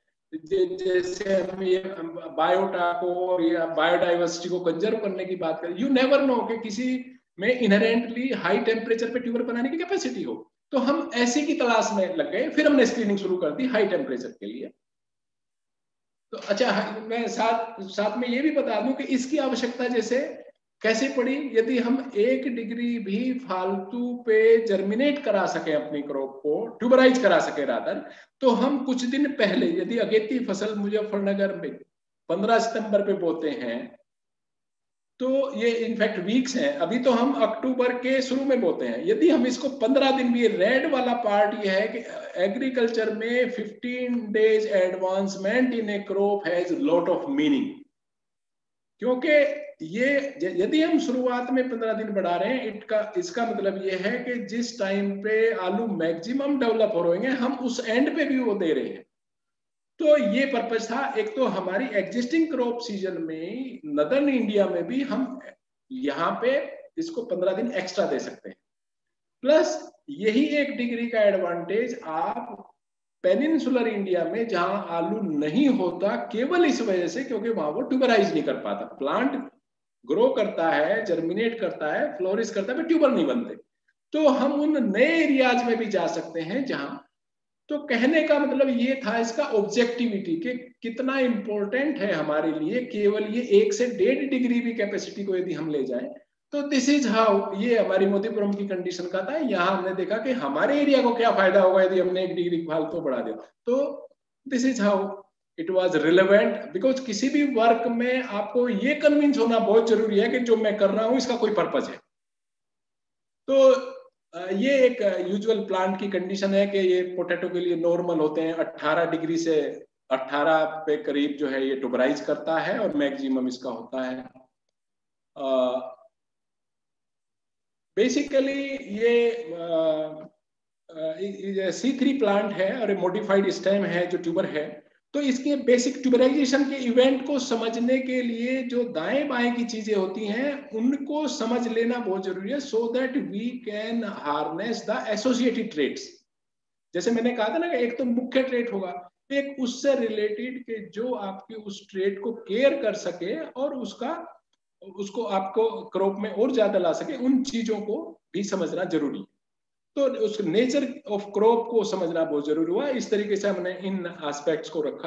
जैसे हम ये बायोटा को या बायोडाइवर्सिटी को कंजर्व करने की बात करें. यू नेवर नो कि किसी में इनहेरेंटली हाई टेम्परेचर पे ट्यूबर बनाने की कैपेसिटी हो. तो हम ऐसे की तलाश में लग गए, फिर हमने स्क्रीनिंग शुरू कर दी हाई टेम्परेचर के लिए. तो अच्छा, मैं साथ में ये भी बता दूं कि इसकी आवश्यकता जैसे कैसे पड़ी. यदि हम 1 डिग्री भी फालतू पे जर्मिनेट करा सके अपनी क्रॉप को, ट्यूबराइज करा सके रादर, तो हम कुछ दिन पहले यदि अगेती फसल मुजफ्फरनगर में 15 सितंबर पे बोते हैं, तो ये इनफैक्ट वीक्स हैं, अभी तो हम अक्टूबर के शुरू में बोते हैं. यदि हम इसको 15 दिन भी, रेड वाला पार्ट ये है कि एग्रीकल्चर में 15 days advancement in a crop has lot of meaning. क्योंकि ये यदि हम शुरुआत में 15 दिन बढ़ा रहे हैं, इसका मतलब ये है कि जिस टाइम पे आलू मैक्सिमम डेवलप हो रहे हैं, हम उस एंड पे भी वो दे रहे हैं. तो ये पर्पस था. एक तो हमारी एग्जिस्टिंग क्रॉप सीजन में नदर्न इंडिया में भी हम यहाँ पे इसको 15 दिन एक्स्ट्रा दे सकते हैं. प्लस यही 1 डिग्री का एडवांटेज आप पेनिनसुलर इंडिया में, जहां आलू नहीं होता केवल इस वजह से क्योंकि वहां वो ट्यूबराइज नहीं कर पाता. प्लांट ग्रो करता है, जर्मिनेट करता है, फ्लोरिश करता है, पर ट्यूबर नहीं बनते. तो हम उन नए एरियाज में भी जा सकते हैं जहां. तो कहने का मतलब ये था इसका ऑब्जेक्टिविटी कि कितना इंपॉर्टेंट है हमारे लिए केवल ये 1 से 1.5 डिग्री भी कैपेसिटी को यदि हम ले जाएं. तो दिस इज हाउ, ये हमारी मोदीपुरम की कंडीशन का था. यहाँ हमने देखा कि हमारे एरिया को क्या फायदा होगा यदि हमने 1 डिग्री फालतू बढ़ा दिया. तो this is how it was relevant, because किसी भी वर्क में आपको ये कन्विंस होना बहुत जरूरी है कि जो मैं कर रहा हूं इसका कोई पर्पज है. तो ये एक यूजुअल प्लांट की कंडीशन है कि ये पोटैटो के लिए नॉर्मल होते हैं 18 डिग्री से 18 पे करीब जो है ये ट्यूबराइज करता है और मैक्सिमम इसका होता है. बेसिकली ये C3 प्लांट है और मॉडिफाइड स्टेम है जो ट्यूबर है, तो इसके बेसिक ट्यूबराइजेशन के इवेंट को समझने के लिए जो दाएं बाएं की चीजें होती हैं उनको समझ लेना बहुत जरूरी है, so that we can harness the associated traits. जैसे मैंने कहा था ना कि एक तो मुख्य ट्रेट होगा, एक उससे रिलेटेड के जो आपके उस ट्रेट को केयर कर सके और उसको आपको क्रॉप में और ज्यादा ला सके, उन चीजों को भी समझना जरूरी है। तो उस नेचर ऑफ क्रॉप को समझना बहुत जरूरी हुआ। इस तरीके से हमने इन एस्पेक्ट्स को रखा।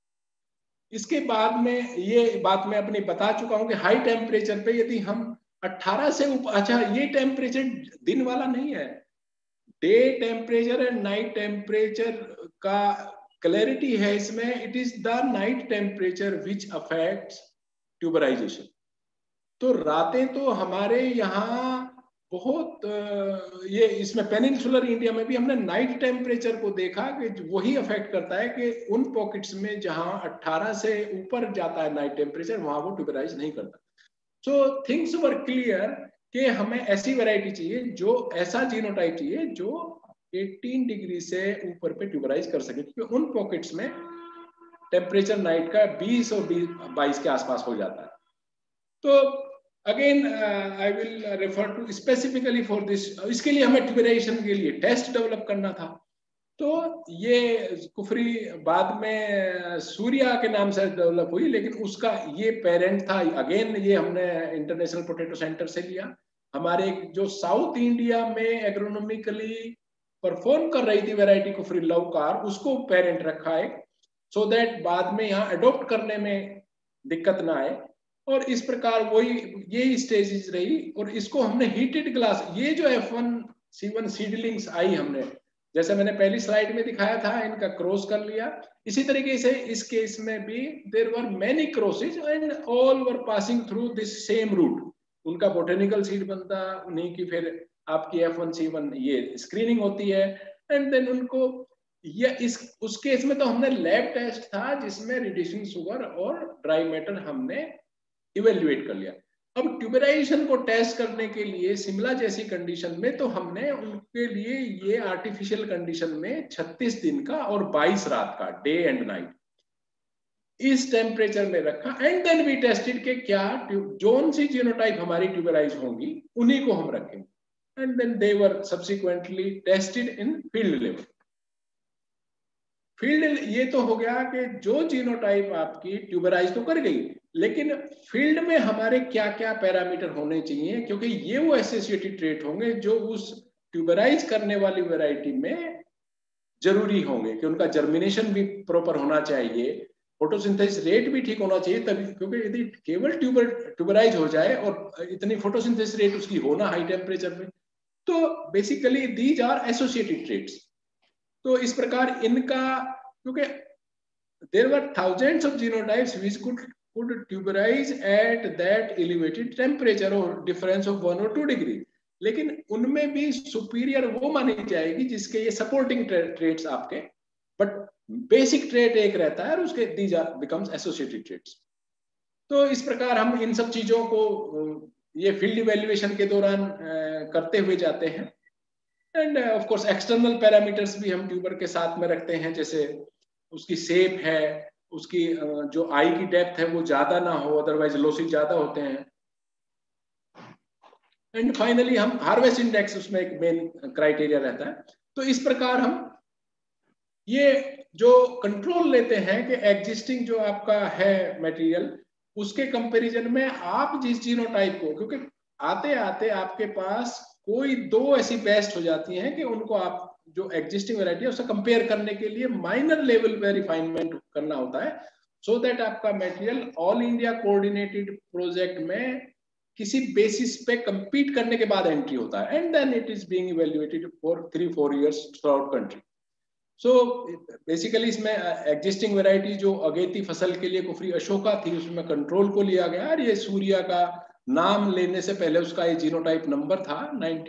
इसके बाद में ये बात मैं अपनी बता चुका हूं कि हाई टेम्परेचर पे यदि हम 18 से ऊपर, अच्छा ये टेम्परेचर दिन वाला नहीं है, day temperature and night temperature का क्लैरिटी है इसमें। It is the night temperature which affects tuberization. तो रातें तो हमारे यहाँ बहुत ये इसमें पेनिनसुलर इंडिया में भी हमने नाइट टेम्परेचर को देखा कि वही अफेक्ट करता है कि उन पॉकेट्स में जहां 18 से ऊपर जाता है नाइट टेम्परेचर, वहां वो ट्यूबराइज नहीं करता। सो थिंग्स वर क्लियर कि हमें ऐसी वैरायटी चाहिए, जो ऐसा जीनोटाइप चाहिए जो 18 डिग्री से ऊपर पे ट्यूबराइज कर सके, क्योंकि उन पॉकेट्स में टेम्परेचर नाइट का 20 और 22 के आसपास हो जाता है। तो again I will refer to specifically for this. इसके लिए हमें ट्यूबराइजेशन के लिए टेस्ट डेवलप करना था। तो ये कुफरी बाद में सूर्या के नाम से डेवलप हुई, लेकिन उसका ये पेरेंट था। अगेन ये हमने इंटरनेशनल पोटैटो सेंटर से लिया। हमारे जो साउथ इंडिया में एग्रोनॉमिकली परफॉर्म कर रही थी वैरायटी कुफरी लवकार, उसको पेरेंट रखा है, सो दैट बाद में यहाँ अडॉप्ट करने में दिक्कत ना आए। और इस प्रकार वही यही स्टेजेस रही। और इसको हमने हीटेड ग्लास, ये जो F1C1 सीडलिंग्स आई हमने, जैसे मैंने पहली स्लाइड में दिखाया था, इनका क्रॉस कर लिया। इसी तरीके से इस केस में भी there were many crosses and all were passing through this same route. उनका बोटेनिकल सीड बनता, उन्हीं की फिर आपकी F1C1 ये स्क्रीनिंग होती है, एंड देन उनको ये उस केस में तो हमने लैब टेस्ट था जिसमें रिड्यूसिंग शुगर और ड्राई मैटर हमने इवेल्युएट कर लिया। अब ट्यूबराइजेशन को टेस्ट करने के लिए शिमला जैसी कंडीशन में तो हमने उनके लिए ये आर्टिफिशियल कंडीशन में 36 दिन का और 22 रात का, डे एंड नाइट, इस टेम्परेचर में रखा। एंड देन वी टेस्टेड के क्या जोन सी जीनोटाइप हमारी ट्यूबराइज होंगी उन्हीं को हम रखेंगे। And then they were subsequently tested in field level. Field ये तो हो गया कि जो जीनोटाइप आपकी ट्यूबराइज तो कर गई, लेकिन फील्ड में हमारे क्या क्या पैरामीटर होने चाहिए, क्योंकि ये वो एसोसिएटेड ट्रेट होंगे जो उस ट्यूबराइज करने वाली वैरायटी में जरूरी होंगे। कि उनका जर्मिनेशन भी प्रॉपर होना चाहिए, फोटोसिंथेसिस रेट भी ठीक होना चाहिए तभी, क्योंकि यदि केवल ट्यूबराइज हो जाए और इतनी फोटोसिंथेसिस रेट उसकी होना हाई टेम्परेचर में, तो basically these are associated traits. तो इस प्रकार इनका, क्योंकि there were thousands of genotypes which could tuberize at that elevated temperature or difference of 1 or 2 degree, लेकिन उनमें भी सुपीरियर वो मानी जाएगी जिसके ये सपोर्टिंग ट्रेट्स आपके, बट बेसिक ट्रेट एक रहता है और उसके these are becomes associated traits। तो इस प्रकार हम इन सब चीजों को ये फील्ड इवेल्युएशन के दौरान करते हुए जाते हैं। And of course external parameters भी हम ट्यूबर के साथ में रखते हैं, जैसे उसकी शेप है, उसकी जो आई की डेप्थ है वो ज्यादा ना हो, अदरवाइज लॉसेज ज्यादा होते हैं। एंड फाइनली हम हार्वेस्ट इंडेक्स उसमें एक मेन क्राइटेरिया रहता है। तो इस प्रकार हम ये जो कंट्रोल लेते हैं कि एग्जिस्टिंग जो आपका है मटेरियल, उसके कंपैरिजन में आप जिस जीनोटाइप को, क्योंकि आते आते आपके पास कोई दो ऐसी बेस्ट हो जाती हैं कि उनको आप जो एग्जिस्टिंग वैरायटी है उससे कंपेयर करने के लिए माइनर लेवल पे रिफाइनमेंट करना होता है, सो दैट आपका material all India coordinated project में किसी बेसिस पे कंपीट करने के बाद एंट्री होता है। And then it is being evaluated for 3-4 years throughout country. So basically इसमें एग्जिस्टिंग वैरायटी जो अगेती फसल के लिए कुफरी अशोका थी, उसमें कंट्रोल को लिया गया। और ये सूर्या का नाम लेने से पहले उसका ये जीनोटाइप नंबर था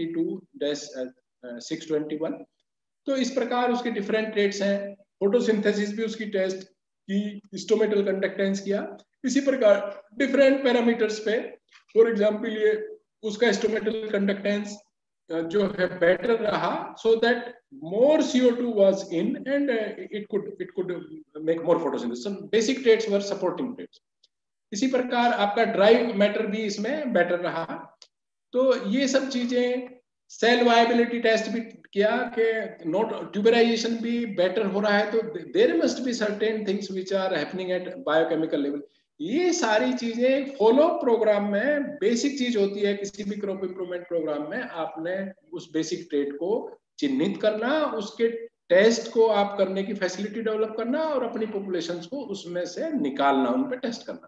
92-621। तो इस प्रकार उसके डिफरेंट ट्रेट्स हैं। फोटोसिंथेसिस भी उसकी टेस्ट की, स्टोमेटल कंडक्टेंस किया। इसी प्रकार डिफरेंट पैरामीटर्स पे, फॉर एग्जांपल ये उसका स्टोमेटल कंडक्टेंस जो है बेटर रहा, so that more CO2 was in and it could make more photosynthesis. Some basic traits were supporting traits. इसी प्रकार आपका ड्राई मैटर भी इसमें बेटर रहा. तो ये सब चीजें, सेल वायबिलिटी टेस्ट भी किया कि नोट ट्यूबराइजेशन भी बेटर हो रहा है, तो there must be certain things which are happening at biochemical level. ये सारी चीजें फॉलो प्रोग्राम में बेसिक चीज होती है. किसी भी क्रॉप इंप्रूवमेंट प्रोग्राम में आपने उस बेसिक ट्रेट को चिन्हित करना, उसके टेस्ट को आप करने की फैसिलिटी डेवलप करना और अपनी पॉपुलेशंस को उसमें से निकालना, उन पे टेस्ट करना.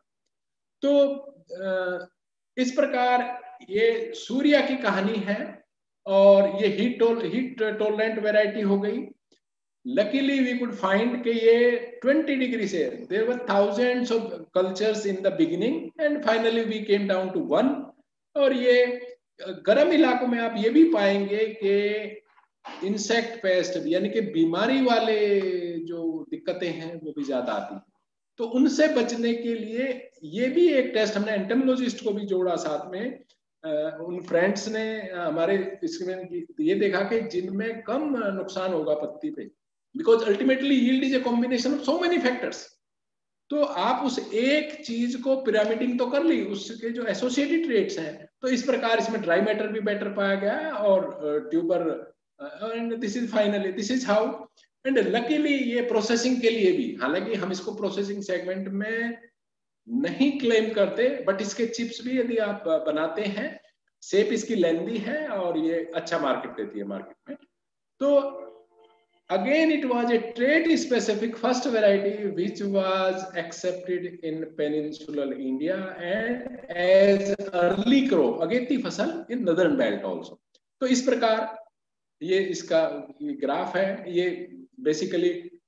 तो इस प्रकार ये सूर्या की कहानी है और ये हीट टॉलरेंट वैरायटी हो गई. लकीली वी कुड फाइंड कि ये 20 डिग्री से, there were thousands of cultures in the beginning and finally we came down to 1. और ये गर्म इलाकों में आप ये भी पाएंगे कि इंसेक्ट पेस्ट यानी कि बीमारी वाले जो दिक्कतें हैं वो भी ज्यादा आती हैं. तो उनसे बचने के लिए ये भी एक टेस्ट हमने एंटोमोलॉजिस्ट को भी जोड़ा साथ में. उन फ्रेंड्स ने हमारे इसमें ये देखा कि जिनमें कम नुकसान होगा पत्ती पे, because ultimately yield is a combination of so many factors. तो आप उस एक चीज को पिरामिडिंग तो कर ली, उसके जो एसोसिएटेड ट्रेट्स हैं, तो इस प्रकार इसमें ड्राई मैटर भी बेटर पाया गया है और tuber. And this is finally, this is how. And luckily ये प्रोसेसिंग के लिए भी, हालांकि हम इसको प्रोसेसिंग सेगमेंट में नहीं क्लेम करते, बट इसके चिप्स भी यदि आप बनाते हैं, शेप इसकी लेंदी है और ये अच्छा मार्केट देती है मार्केट में. तो again it was a trait specific first variety which was accepted in peninsular India and as early crop, अगेती फसल इन नदर्न बेल्ट आल्सो. तो इस प्रकार ये इसका ग्राफ है. ये बेसिकली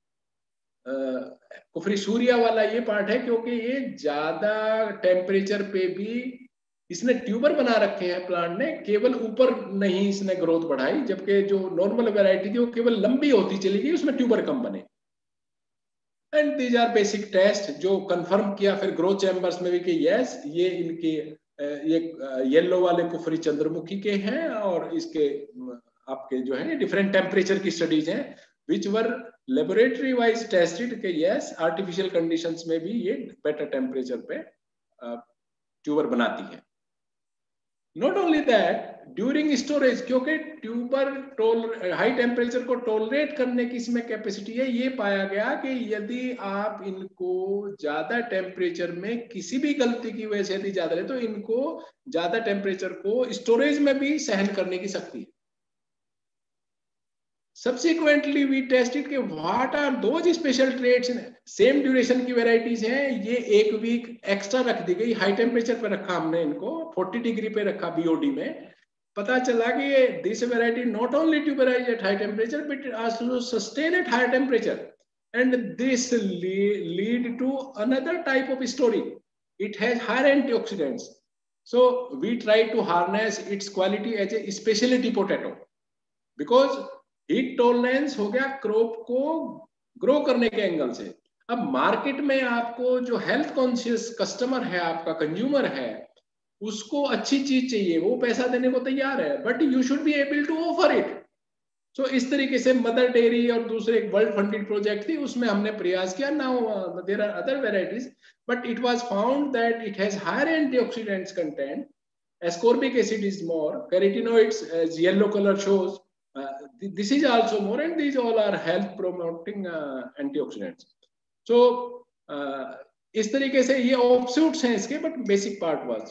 कुफरी सूर्या वाला ये पार्ट है, क्योंकि ये ज्यादा टेम्परेचर पे भी इसने ट्यूबर बना रखे हैं प्लांट ने, केवल ऊपर नहीं इसने ग्रोथ बढ़ाई, जबकि जो नॉर्मल वैरायटी थी वो केवल लंबी होती चली गई, उसमें ट्यूबर कम बने. And these are basic test जो कंफर्म किया फिर ग्रोथ चैम्बर्स में भी कि यस ये इनके ये येलो वाले कुफरी चंद्रमुखी के हैं और इसके आपके जो है डिफरेंट टेम्परेचर की स्टडीज हैं which were laboratory wise tested कि yes artificial conditions में भी ये better temperature पे ट्यूबर बनाती है. Not only that, during storage, क्योंकि ट्यूबर हाई टेम्परेचर को टॉलरेट करने की इसमें कैपेसिटी है, ये पाया गया कि यदि आप इनको ज्यादा टेम्परेचर में किसी भी गलती की वजह से यदि ज्यादा है तो इनको ज्यादा टेम्परेचर को स्टोरेज में भी सहन करने की शक्ति है. Subsequently, we tested कि what are those special traits. Same duration की वेराइटीज हैं, ये एक वीक एक्स्ट्रा रख दी गई, हाई टेम्परेचर पे रखा हमने इनको, 40 डिग्री पे रखा बीओडी में. पता चला कि ये this variety not only tuberize at high temperature but also sustain at high temperature. And this lead to another type of story. It has higher antioxidants, so we try to harness its quality as a speciality potato, because heat tolerance हो गया crop को grow करने के angle से. अब market में आपको जो हेल्थ कॉन्शियस कस्टमर है, आपका कंज्यूमर है, उसको अच्छी चीज चाहिए, वो पैसा देने को तैयार है, but you should be able to offer it. So इस तरीके से मदर डेयरी और दूसरे एक वर्ल्ड फंडेड प्रोजेक्ट थी, उसमें हमने प्रयास किया. Now there are other varieties but it was found that it has higher antioxidants content, ascorbic acid is more, carotenoids as yellow color shows, this is also more, and these all are health promoting antioxidants. So इस तरीके से ये offshoots हैं इसके, but basic part was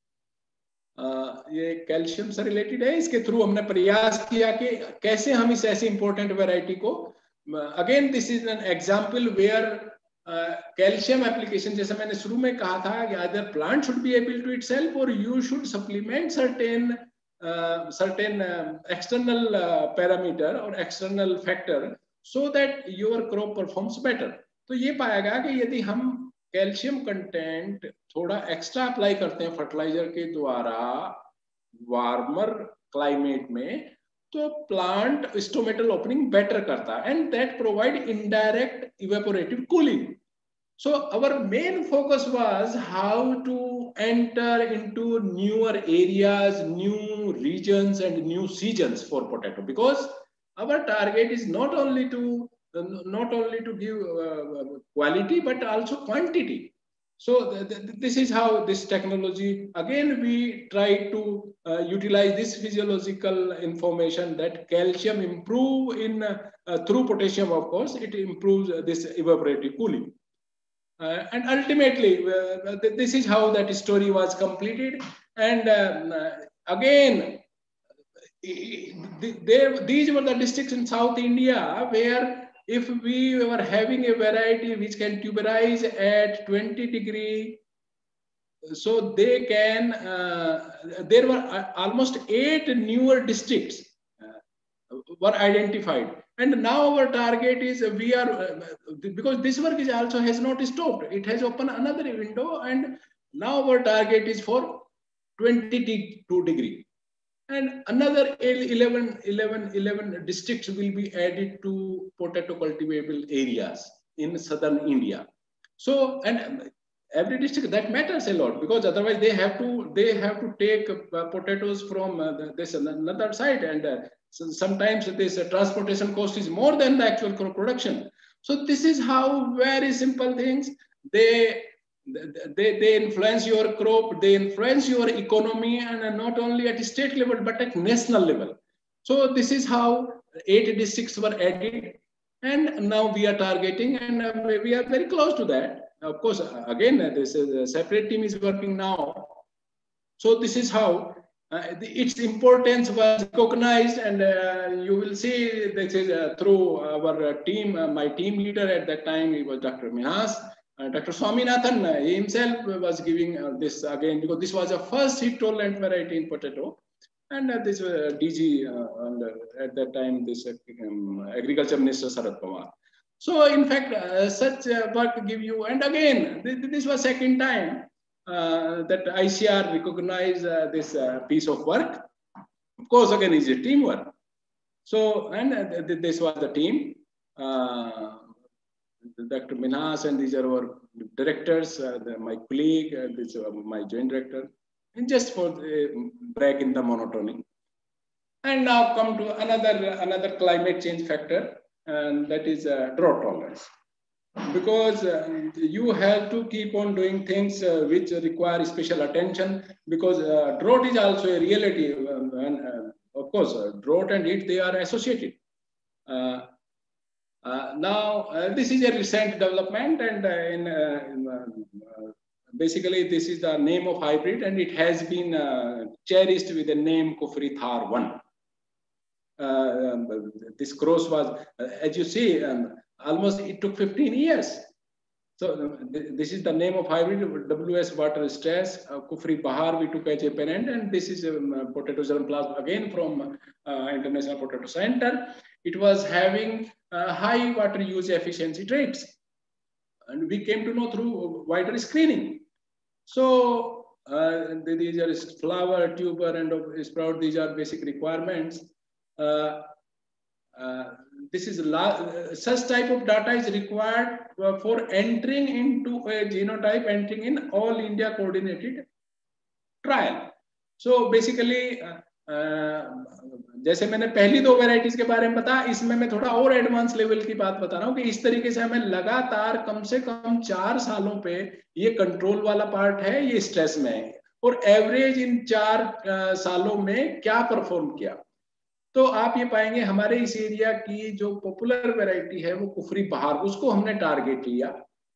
ये calcium से related है. इसके थ्रू हमने प्रयास किया कि कैसे हम इस ऐसी इंपॉर्टेंट वैरायटी को, again this is an example where calcium application, जैसे मैंने शुरू में कहा था कि either plant should be able to itself or you should supplement certain external parameter or external factor so that your crop performs better. तो ये पाया गया कि यदि हम कैल्शियम कंटेंट थोड़ा एक्स्ट्रा अप्लाई करते हैं फर्टिलाइजर के द्वारा वार्मर क्लाइमेट में, तो प्लांट स्टोमेटल ओपनिंग बेटर करता है, and that provide indirect evaporative cooling. So our main focus was how to enter into newer areas, new regions, and new seasons for potato, because our target is not only to give quality but also quantity. So this is how this technology, again, we try to utilize this physiological information that calcium improve in through potassium. Of course, it improves this evaporative cooling. And ultimately, this is how that story was completed. And again, these were the districts in South India where if we were having a variety which can tuberize at 20 degree, so they can, there were almost 8 newer districts were identified. And now our target is we are, because this work is also has not stopped. It has opened another window, and now our target is for 22 degree. And another 11 districts will be added to potato cultivable areas in southern India. So, and every district, that matters a lot, because otherwise they have to take potatoes from this another side, and so sometimes this transportation cost is more than the actual crop production. So this is how very simple things they influence your crop, they influence your economy, and not only at state level but at national level. So this is how 8 districts were added, and now we are targeting, and we are very close to that. Of course, again, this separate team is working now. So this is how its importance was recognized, and you will see this is through our team. My team leader at that time, he was Dr. Minhas. Dr. Swaminathan himself was giving this again, because this was a first heat tolerant variety in potato. And this DG at that time, this Agriculture Minister Sharad Pawar. So in fact, such work give you, and again, this was second time that ICR recognized this piece of work. Of course, again, it's a teamwork. So, and this was the team. Dr. Minhas and these are our directors, my colleague, this my joint director, and just for break in the monotony. And now come to another climate change factor, and that is drought tolerance. Because you have to keep on doing things which require special attention, because drought is also a reality, and of course drought and heat, they are associated. Now this is a recent development, and basically this is the name of hybrid, and it has been cherished with the name Kufri Thar 1. This cross was, as you see, almost it took 15 years. So this is the name of hybrid, WS water stress, Kufri Bahar we took as a parent, and this is potato germplasm again from International Potato Center. It was having high water use efficiency traits, and we came to know through wider screening. So these are flower, tuber, and sprout. These are basic requirements. This is such type of data is required for entering into a genotype, entering in all India coordinated trial. So basically, जैसे मैंने पहली 2 varieties के बारे में बताया, इसमें मैं थोड़ा और एडवांस लेवल की बात बता रहा हूँ कि इस तरीके से हमें लगातार कम से कम 4 सालों पे ये कंट्रोल वाला पार्ट है, ये स्ट्रेस में है, और एवरेज इन 4 सालों में क्या परफॉर्म किया। तो आप ये पाएंगे हमारे इस एरिया की जो पॉपुलर वैरायटी है वो कुफरी बहार, उसको हमने टारगेट लिया,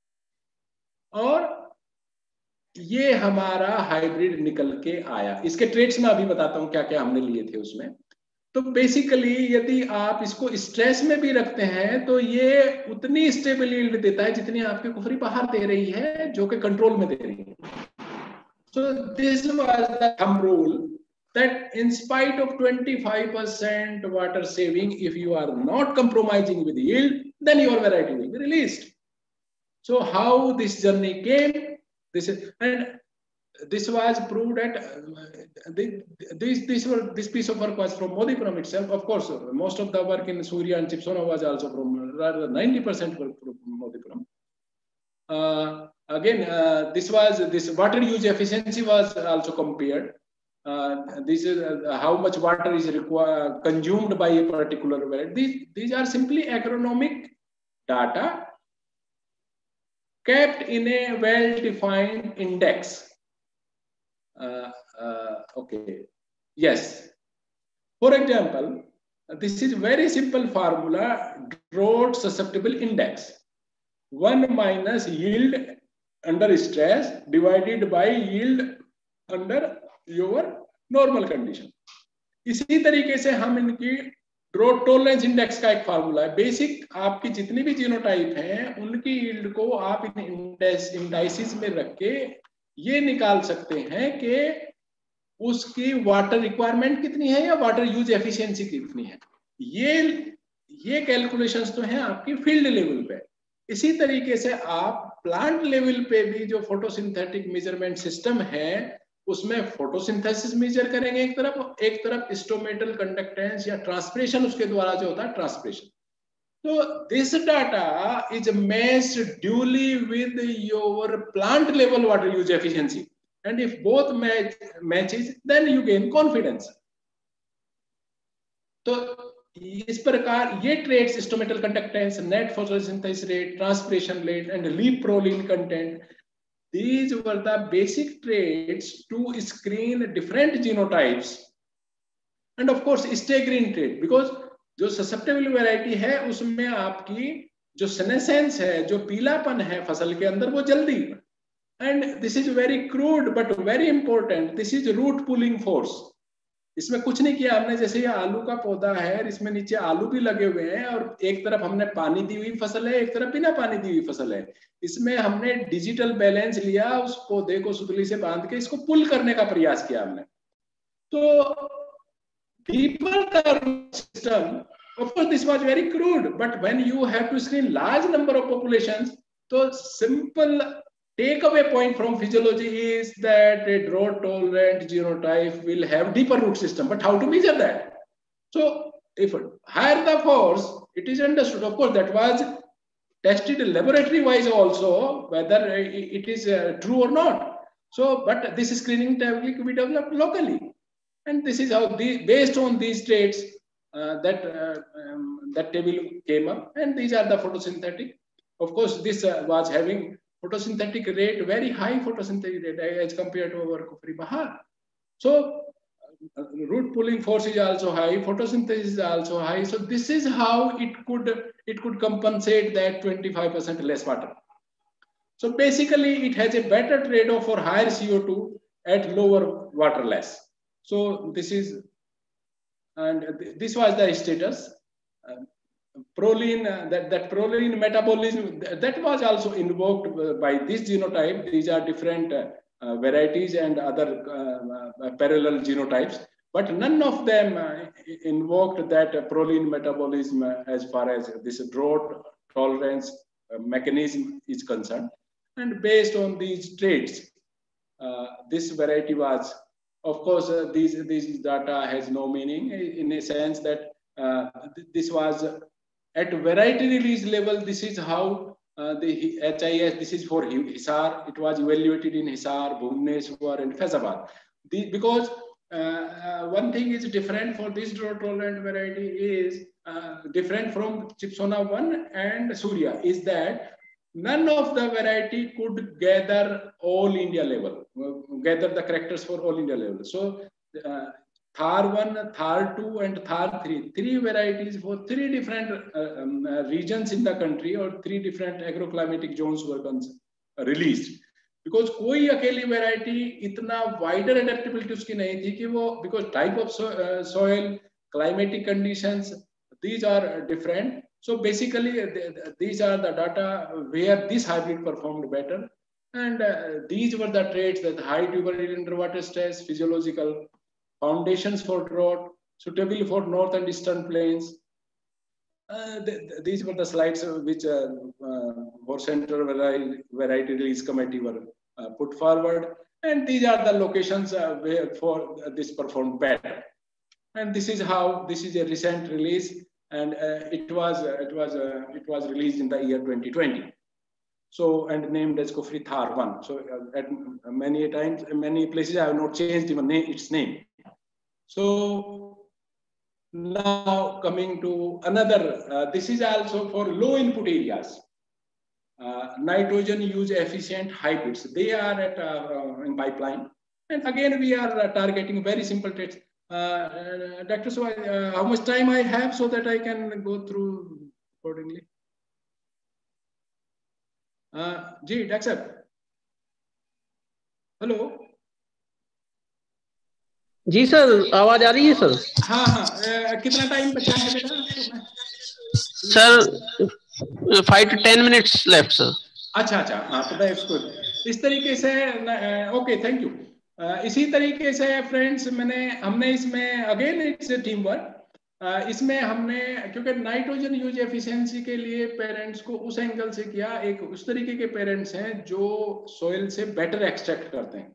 और ये हमारा हाइब्रिड निकल के आया। इसके ट्रेड्स में अभी बताता हूं क्या क्या हमने लिए थे उसमें। तो बेसिकली यदि आप इसको स्ट्रेस में भी रखते हैं तो ये उतनी स्टेबल यील्ड देता है जितनी आपकी कुफरी बहार दे रही है, जो कि कंट्रोल में दे रही है। So this was the thumb rule that in spite of 25% water saving, if you are not compromising with yield, then your variety will be released. So how this journey came, this was proved at this piece of work was from Modipuram itself. Of course, most of the work in Surya and Chipsona was also from, rather 90% were from Modipuram. Again, this water use efficiency was also compared. This is how much water is consumed by a particular variety. These are simply agronomic data kept in a well-defined index. Okay. Yes. For example, this is very simple formula: drought susceptible index. 1 minus yield under stress divided by yield under your normal condition. इसी तरीके से हम इनकी drought tolerance index का एक formula है. Basic आपकी जितनी भी जीनोटाइप हैं उनकी यील्ड को आप इन इंडाइसिस में रख के ये निकाल सकते हैं कि उसकी वाटर रिक्वायरमेंट कितनी है या वाटर यूज एफिशिएंसी कितनी है. ये कैलकुलेशंस तो हैं आपकी फील्ड लेवल पे. इसी तरीके से आप प्लांट लेवल पे भी जो फोटोसिंथेटिक मेजरमेंट सिस्टम है उसमें फोटोसिंथेसिस मेजर करेंगे एक तरफ स्टोमेटल कंडक्टेंस या ट्रांसपिरेशन उसके द्वारा जो होता है ट्रांसपिरेशन. तो this data is matched duly with your plant level water use efficiency, and if both matches then you gain confidence. तो इस प्रकार ये traits stomatal conductance, net photosynthesis rate, transpiration rate and leaf proline content, these were the basic traits to screen different genotypes. And of course staggering trait, because जो susceptible variety है उसमें आपकी जो senescence है, जो पीलापन है फसल के अंदर वो जल्दी. And this is very crude but very important. This is root pulling force. इसमें कुछ नहीं किया हमने. जैसे ये आलू का पौधा है, इसमें नीचे आलू भी लगे हुए हैं और एक तरफ हमने पानी दी हुई फसल है, एक तरफ बिना पानी दी हुई फसल है. इसमें हमने डिजिटल बैलेंस लिया, उस पौधे को सुतली से बांध के इसको पुल करने का प्रयास किया हमने. तो deeper the system, of course this was very crude, but when you have to screen large number of populations, so simple takeaway point from physiology is that a drought tolerant genotype will have deeper root system. But how to measure that? So if higher the force, it is understood. Of course, that was tested laboratory wise also, whether it is true or not. So, but this screening technique we developed locally. And this is how, based on these traits, that table came up. And these are the photosynthetic. Of course, this was having photosynthetic rate, very high photosynthetic rate as compared to our Kufri Bahar. So root pulling force is also high, photosynthesis is also high. So this is how it could compensate that 25% less water. So basically it has a better trade-off for higher CO2 at lower water less. So this is, and this was the status. Proline, that proline metabolism, that was also invoked by this genotype. These are different varieties and other parallel genotypes, but none of them invoked that proline metabolism as far as this drought tolerance mechanism is concerned. And based on these traits, this variety was, of course, these data has no meaning in a sense that this was at variety release level. This is how the HIS, this is for Hisar, it was evaluated in Hisar, Bhubaneswar and Faizabad. Because one thing is different for this drought tolerant variety is different from Chipsona 1 and Surya, is that none of the variety could gather all India level, gather the characters for all India level. So Thar 1, Thar 2 and Thar 3, three varieties for three different regions in the country or three different agroclimatic zones were released. Because कोई अकेली variety इतना wider adaptability उसकी नहीं थी कि वो, because type of soil, climatic conditions, these are different. So basically these are the data where this hybrid performed better. And these were the traits that high tuberosity underwater stress, physiological, foundations for drought, suitable for north and eastern plains. These were the slides which for Central Variety Release Committee were put forward. And these are the locations where for this performed better. And this is how, this is a recent release, and it was released in the year 2020. So, and named as Kufri Thar 1. So at many times, many places I have not changed even its name. So now coming to another, this is also for low input areas. Nitrogen use efficient hybrids. They are at in pipeline. And again, we are targeting very simple traits. Dr. So how much time I have so that I can go through accordingly? जी doctor साहब hello जी sir, आवाज आ रही है sir? हाँ हाँ, कितना टाइम बचा है बेटा? Sir 5 to 10 minutes left sir. अच्छा अच्छा, हाँ तो दैट्स गुड. इस तरीके से ओके, थैंक यू. इसी तरीके से फ्रेंड्स हमने इसमें अगेन इट्स टीम वर्क. इसमें हमने क्योंकि नाइट्रोजन यूज एफिशिएंसी के लिए पेरेंट्स को उस एंगल से किया. एक उस तरीके के पेरेंट्स हैं जो सोइल से बेटर एक्सट्रैक्ट करते हैं.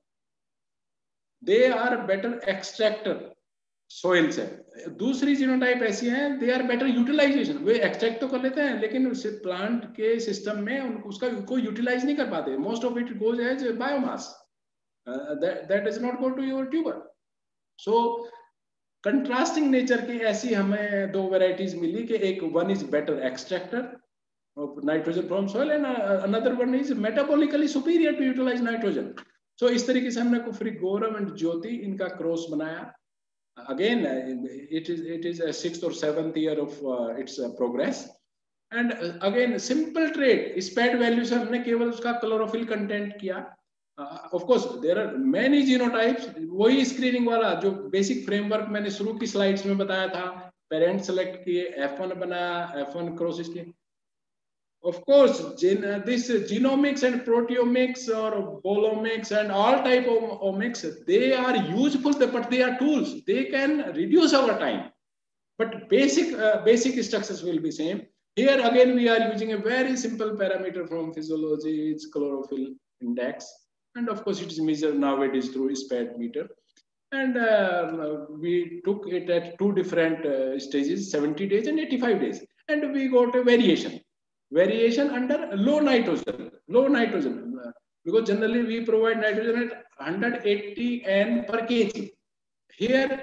They are better extractor soil से. दूसरी जीनोटाइप ऐसी हैं, दे आर बेटर यूटिलाइजेशन. वे एक्सट्रैक्ट तो कर लेते हैं लेकिन उस प्लांट के सिस्टम में उसका को यूटिलाइज नहीं कर पाते. Most of it goes as biomass. That does not go to your tuber. So contrasting nature की ऐसी हमें दो वैरायटीज मिली कि एक one is better extractor of nitrogen from soil and another one is metabolically superior to utilize nitrogen. So इस तरीके से हमने कुफरी गौरव एंड ज्योति इनका क्रॉस बनाया. Again, it is a 6th or 7th year of its progress. And again, simple trait, SPAD value से हमने केवल उसका क्लोरोफिल कंटेंट किया. Of course, there are many genotypes. वही स्क्रीनिंग वाला जो बेसिक फ्रेमवर्क मैंने शुरू की स्लाइड्स में बताया था. पेरेंट सेलेक्ट किए, F1 बनाया, F1 क्रॉसेस किए. Of course, this genomics and proteomics or bolomics and all type of omics, they are useful, but they are tools. They can reduce our time, but basic structures will be same. Here again, we are using a very simple parameter from physiology. It's chlorophyll index, and of course, it is measured nowadays through SPAD meter. And we took it at two different stages: 70 days and 85 days, and we got a variation under low nitrogen, because generally we provide nitrogen at 180 N per kg. Here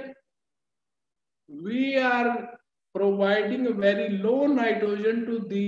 we are providing a very low nitrogen to the,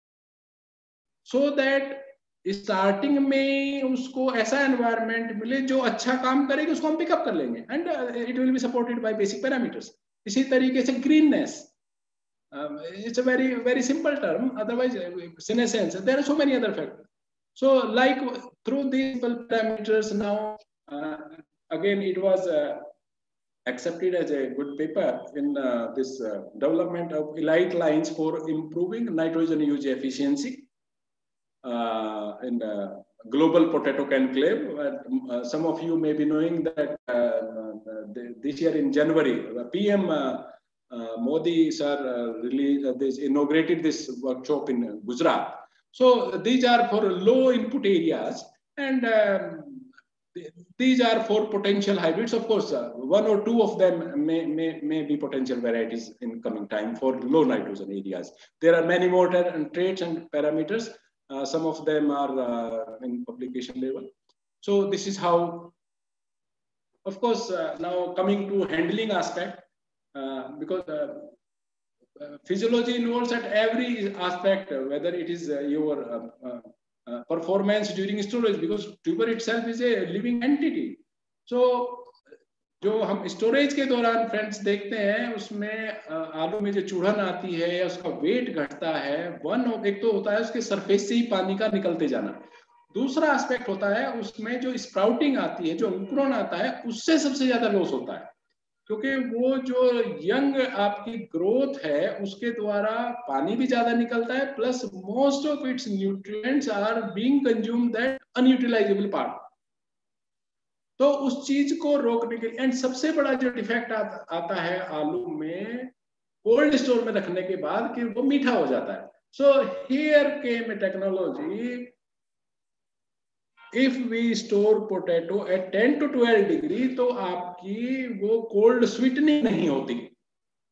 so that starting में उसको ऐसा environment मिले जो अच्छा काम करेगा, उसको हम पिकअप कर लेंगे. And it will be supported by basic parameters. इसी तरीके से greenness, it's a very simple term, otherwise senescence, there are so many other factors. So like through these simple parameters now, again it was accepted as a good paper in this development of elite lines for improving nitrogen use efficiency in global potato conclave. Some of you may be knowing that this year in January, PM Modi sir inaugurated this workshop in Gujarat. So these are for low input areas, and these are for potential hybrids. Of course, one or two of them may be potential varieties in coming time for low nitrogen areas. There are many more traits and parameters. Some of them are in publication level. So this is how, of course, now coming to handling aspect. Because physiology involves at every aspect, whether it is your performance during storage, because tuber itself is a living entity. So जो हम storage के दौरान friends देखते हैं, उसमें आलू में जो चूड़न आती है या उसका वेट घटता है, एक तो होता है उसके सरफेस से ही पानी का निकलते जाना. दूसरा एस्पेक्ट होता है उसमें जो स्प्राउटिंग आती है, जो अंकुरण आता है, उससे सबसे ज्यादा लॉस होता है, क्योंकि वो जो यंग आपकी ग्रोथ है उसके द्वारा पानी भी ज्यादा निकलता है, plus most of its nutrients are being consumed that unutilizable part. तो उस चीज को रोकने के लिए, एंड सबसे बड़ा जो डिफेक्ट आता है आलू में कोल्ड स्टोर में रखने के बाद कि वो मीठा हो जाता है. So here came a technology. If we store potato at 10 to 12 degree, तो आपकी वो कोल्ड स्वीटनिंग नहीं होती,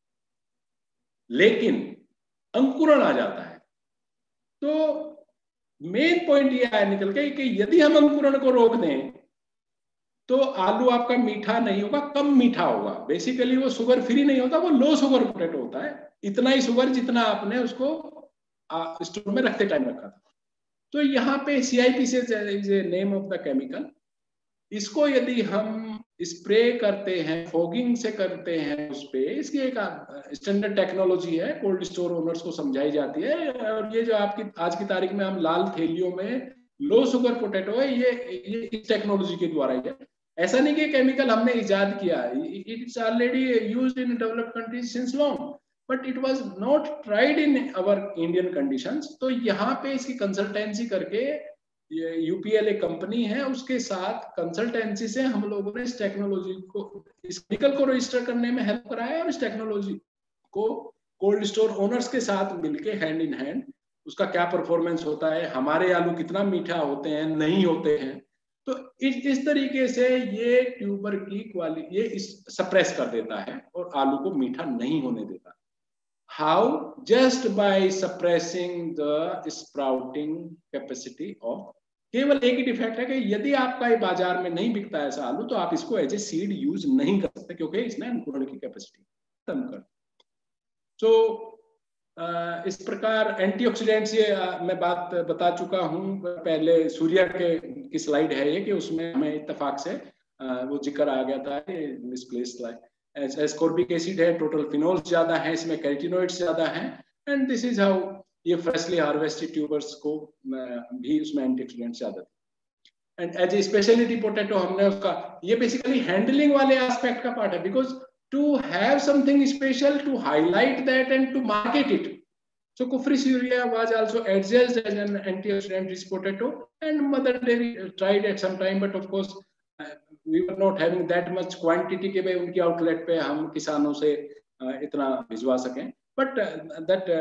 लेकिन अंकुरण आ जाता है. तो मेन पॉइंट ये आया निकल के कि यदि हम अंकुरण को रोक दें तो आलू आपका मीठा नहीं होगा, कम मीठा होगा। बेसिकली वो शुगर फ्री नहीं होता, वो लो शुगर पोटैटो होता है, इतना ही शुगर जितना आपने उसको स्टोर में रखते टाइम रखा था। तो यहाँ पे CIP से is name of the chemical. इसको यदि हम स्प्रे करते हैं, फॉगिंग से करते हैं उस पे, इसकी एक स्टैंडर्ड टेक्नोलॉजी है, कोल्ड स्टोर ओनर्स को समझाई जाती है। और ये जो आपकी आज की तारीख में हम लाल थैलियों में लो शुगर पोटैटो है, ये इस टेक्नोलॉजी के द्वारा ही है। ऐसा नहीं कि केमिकल हमने इजाद किया, it's already used in developed countries since long, but it was not tried in our Indian conditions. तो यहाँ पे इसकी कंसल्टेंसी करके, ये UPL एक कंपनी है, उसके साथ कंसल्टेंसी से हम लोगों ने इस टेक्नोलॉजी को, इस केमिकल को रजिस्टर करने में हेल्प कराया, और इस टेक्नोलॉजी को कोल्ड स्टोर ओनर्स के साथ मिलके हैंड इन हैंड उसका क्या परफॉर्मेंस होता है, हमारे आलू कितना मीठा होते हैं, नहीं होते हैं, तो इस तरीके से ये ट्यूबर की क्वालिटी ये सप्रेस कर देता है और आलू को मीठा नहीं होने देता। How? Just by suppressing the sprouting capacity of, केवल एक ही डिफेक्ट है कि यदि आपका ये बाजार में नहीं बिकता ऐसा आलू, तो आप इसको एज ए सीड यूज नहीं कर सकते, क्योंकि इसने अंकुरण की कैपेसिटी कम कर। तो इस प्रकार एंटीऑक्सीडेंट्स, ये मैं बात बता चुका हूं पहले, सूर्य की स्लाइड है ये, कि उसमें हमें इत्तेफाक से वो जिक्र आ गया था, मिसप्लेस स्लाइड। एस्कॉर्बिक एसिड है, टोटल फिनोल्स ज्यादा है इसमें, कैरोटीनॉइड्स ज्यादा हैं, एंड दिस इज हाउ ये फ्रेशली हार्वेस्टेड ट्यूबर्स को भी उसमें एंटीऑक्सीडेंट्स ज्यादा थे। And as a speciality potato हमने उसका, ये बेसिकली हैंडलिंग वाले एस्पेक्ट का पार्ट है, because to have something special to highlight that and to market it, so Kufris urea was also adjudged as an antioxidant rich potato, and Mother Dairy tried at some time, but of course we were not having that much quantity के भाई उनकी outlet पे हम किसानों से इतना भिजवा सकें, but that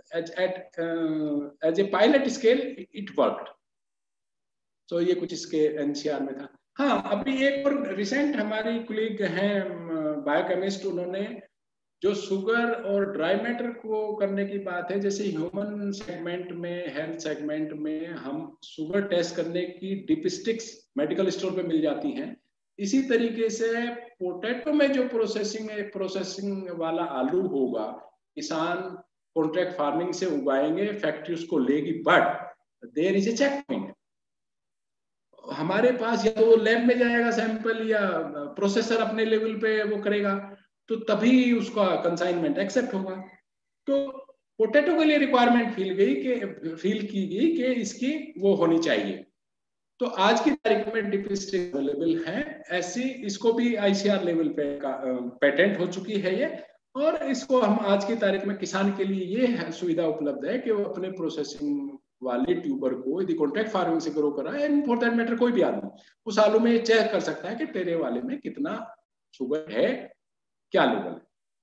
as a pilot scale it worked. So ये कुछ इसके NCR में था। हाँ, अभी एक और रिसेंट हमारी कुलीग हैं बायोकेमिस्ट, उन्होंने जो शुगर और ड्राई मैटर को करने की बात है, जैसे ह्यूमन सेगमेंट में, हेल्थ सेगमेंट में हम शुगर टेस्ट करने की डिपस्टिक्स मेडिकल स्टोर पे मिल जाती हैं, इसी तरीके से पोटैटो में जो प्रोसेसिंग वाला आलू होगा, किसान कॉन्ट्रैक्ट फार्मिंग से उगाएंगे, फैक्ट्री उसको लेगी, but there is a check point. हमारे पास या तो वो लैब में जाएगा सैंपल, या प्रोसेसर अपने लेवल पे वो करेगा, तो तभी उसका कंसाइनमेंट एक्सेप्ट होगा। तो पोटैटो के लिए रिक्वायरमेंट फील की गई कि इसकी वो होनी चाहिए। तो आज की तारीख में डिपस्टिक अवेलेबल है ऐसी, इसको भी ICR लेवल पे पेटेंट हो चुकी है ये, और इसको हम आज की तारीख में किसान के लिए ये सुविधा उपलब्ध है कि वो अपने प्रोसेसिंग वाले ट्यूबर को यदि कॉन्ट्रैक्ट फार्मिंग से ग्रो करा है, एंड फॉर दैट मैटर कोई भी आदमी उस आलू में चेक कर सकता है कि तेरे वाले में कितना शुगर है, क्या लेवल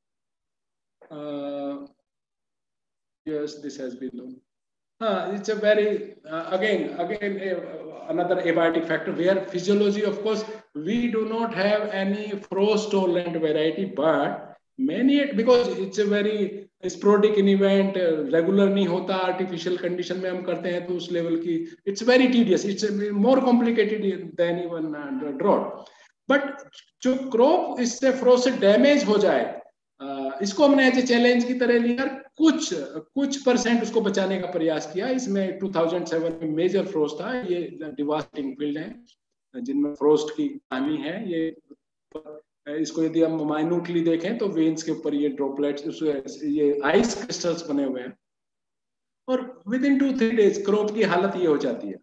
है। Yes, this has been done. It's a very again another abiotic factor where physiology, of course, we do not have any frost tolerant variety, but many, because it's a very sporadic in event, regular नहीं होता, artificial condition में हम करते हैं, तो उस level की it's very tedious, it's more complicated than even drought. But जो क्रॉप इससे फ्रोस्ट से डैमेज हो जाए, इसको हमने एज ए चैलेंज की तरह लिया, कुछ परसेंट उसको बचाने का प्रयास किया। इसमें 2007 में मेजर फ्रोस्ट था, ये डिवास्टिंग फील्ड है जिनमें फ्रोस्ट की कहानी है। ये इसको यदि हम माइन्यूटली देखें तो वेन्स के ऊपर ये ड्रॉपलेट्स, ये आइस क्रिस्टल्स बने हुए हैं, और विद इन 2-3 डेज क्रॉप की हालत ये हो जाती है।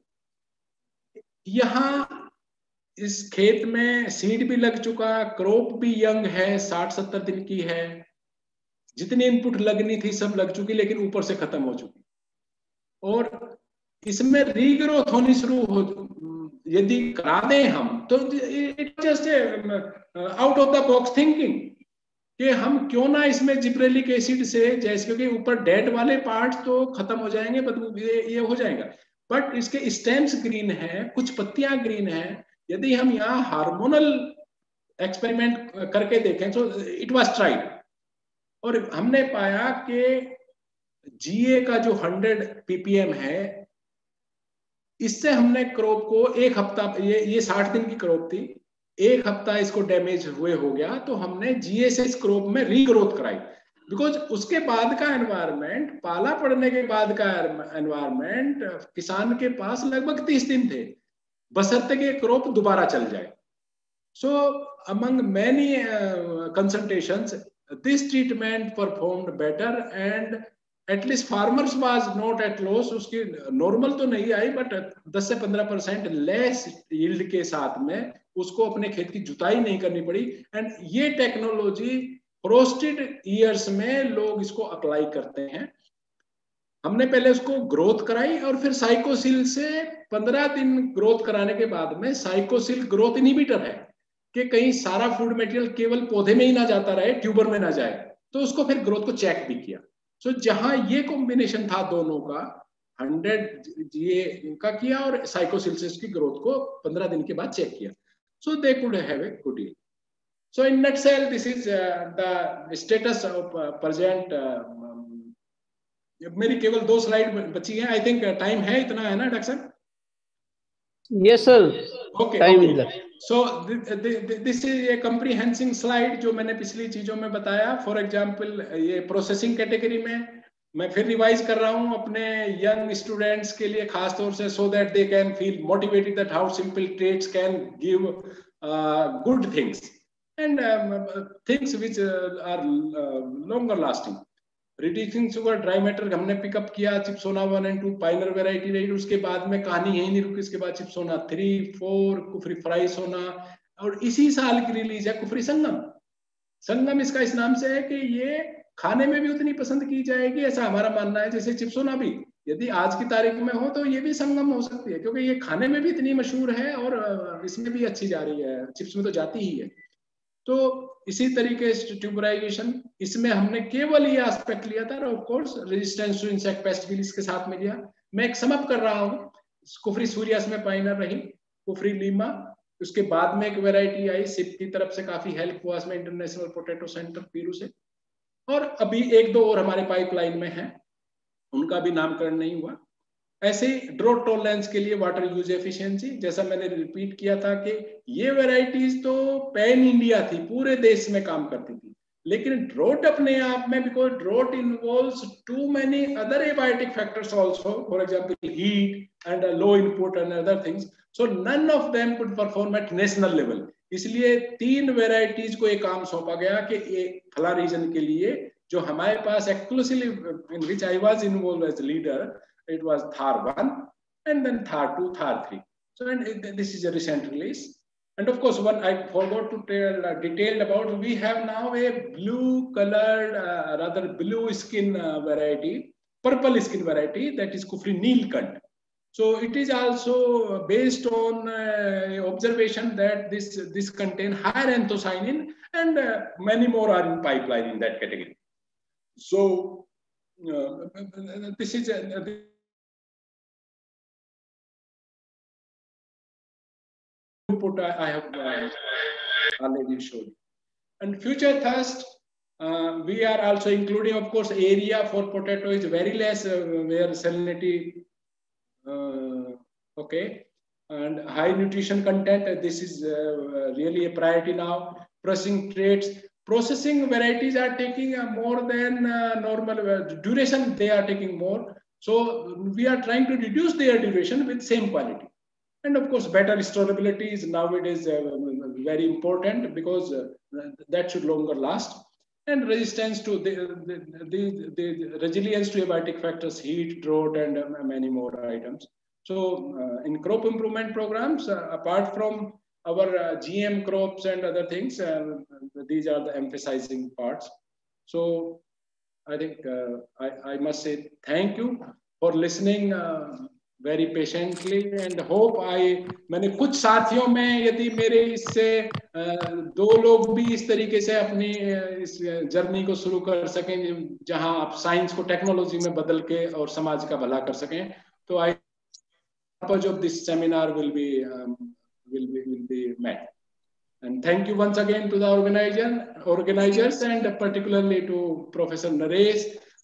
यहाँ इस खेत में सीड भी लग चुका, क्रॉप भी यंग है, 60-70 दिन की है, जितनी इनपुट लगनी थी सब लग चुकी, लेकिन ऊपर से खत्म हो चुकी, और इसमें रीग्रोथ होनी शुरू हो यदि करा दें हम, तो it just out of the box thinking कि हम क्यों ना इसमें जिब्रेलिक एसिड से, जैसे क्योंकि ऊपर डेड वाले पार्ट्स तो खत्म हो जाएंगे, बट ये हो जाएगा, बट इसके स्टेम्स ग्रीन है, कुछ पत्तियां ग्रीन है। यदि हम यहाँ हार्मोनल एक्सपेरिमेंट करके देखें, तो इट वाज ट्राइड, और हमने पाया कि GA का जो 100 ppm है, इससे हमने क्रॉप को एक हफ्ता, ये 60 दिन की क्रॉप थी, एक हफ्ता इसको डैमेज हुए हो गया, तो हमने GSS क्रॉप में रीग्रोथ कराई। बिकॉज उसके बाद का एनवायरमेंट, पाला पड़ने के बाद का एनवायरमेंट, किसान के पास लगभग 30 दिन थे, बशर्ते कि क्रॉप दोबारा चल जाए। So among many consultations this treatment performed better and at least farmers was not at loss. उसकी नॉर्मल तो नहीं आई, बट 10 से 15% लेस यील्ड के साथ में उसको अपने खेत की जुताई नहीं करनी पड़ी। एंड ये टेक्नोलॉजी फ्रोस्टेड ईयर्स में लोग इसको अप्लाई करते हैं। हमने पहले उसको ग्रोथ कराई और फिर साइकोसिल से 15 दिन ग्रोथ कराने के बाद में, साइकोसिल ग्रोथ इनहिबिटर है कि कहीं सारा फूड मटेरियल केवल पौधे में ही ना जाता रहे, ट्यूबर में ना जाए, तो उसको फिर ग्रोथ को चेक भी किया। सो जहां ये कॉम्बिनेशन था दोनों का, 100 ये का किया और साइकोसिल्सिस की ग्रोथ को 15 दिन के बाद चेक किया। So they could have a good yield. So in nutshell, this is the status of present. मेरी केवल 2 स्लाइड बची हैं। आई थिंक टाइम है, इतना है ना डॉक्टर साहब? Yes, sir. Okay. Time Okay. is left. So this is a comprehensive slide जो मैंने पिछली चीजों में बताया। फॉर एग्जाम्पल ये प्रोसेसिंग कैटेगरी में मैं फिर रिवाइज कर रहा हूँ अपने यंग स्टूडेंट्स के लिए, खासतौर से, so that they can feel motivated that how simple trades can give good things and things which are longer lasting. Reducing sugar, dry matter हमने पिकअप किया, चिप्सोना 1 and 2 पाइनर वेराइटी रही। उसके बाद में कहानी यही नहीं रुकी, इसके बाद चिप्सोना 3, 4, कुफरी फ्राई सोना, और इसी साल की रिलीज है कुफरी संगम। संगम इसका इस नाम से है कि ये खाने में भी उतनी पसंद की जाएगी, ऐसा हमारा मानना है, जैसे चिप्सोना भी यदि आज की तारीख में हो तो ये भी संगम हो सकती है, क्योंकि ये खाने में भी इतनी मशहूर है और इसमें भी अच्छी जा रही है, चिप्स में तो जाती ही है। तो इसी तरीके से ट्यूबराइजेशन, इसमें हमने केवल ये एस्पेक्ट लिया था, और of course resistance to insect pest भी इसके साथ में लिया। मैं एक समअप कर रहा हूँ, कुफरी सूर्यास में पाइनर रही, कुफरी लीमा, उसके बाद में एक वैरायटी आई सिप की तरफ से, काफी हेल्प हुआ इसमें इंटरनेशनल पोटैटो सेंटर पीरू से, और अभी 1-2 और हमारे पाइपलाइन में हैं, उनका भी नामकरण नहीं हुआ। ऐसे ही ड्रॉट टॉलरेंस के लिए वाटर यूज एफिशिएंसी, जैसा मैंने रिपीट किया था कि ये वैरायटीज तो पैन इंडिया थी, पूरे देश में काम करती थी, लेकिन ड्रॉट अपने आप में, because drought involves too many other abiotic factors also, for example heat and low input and other things, so none of them could perform at national level. इसलिए 3 वैरायटीज को एक काम सौंपा गया कि एक फला रीजन के लिए, जो हमारे पास exclusively in which I was involve as leader, it was Thar 1 and then Thar 2, Thar 3. So and this is a recent release. And of course, one I forgot to tell detailed about, we have now a blue colored, rather blue skin variety, purple skin variety, that is Kufri Neelkant. So it is also based on observation that this contain higher anthocyanin, and many more are in pipeline in that category. So this is input I have already showed. And future thrust, we are also including, of course, area for potato is very less, where salinity, okay, and high nutrition content. This is really a priority now. Processing traits, processing varieties are taking more than normal duration. They are taking more, so we are trying to reduce their duration with same quality. And of course, better storability is nowadays very important, because that should longer last. And resistance to the resilience to abiotic factors, heat, drought, and many more items. So in crop improvement programs, apart from our GM crops and other things, these are the emphasizing parts. So I think I must say thank you for listening very patiently, and hope मैंने कुछ साथियों में, यदि मेरे इससे 2 लोग भी इस तरीके से अपनी इस जर्नी को शुरू कर सकें, जहां आप साइंस को टेक्नोलॉजी में बदल के और समाज का भला कर सकें, तो I purpose of this seminar will be met. And thank you once again to the organizers, and particularly to Professor Naresh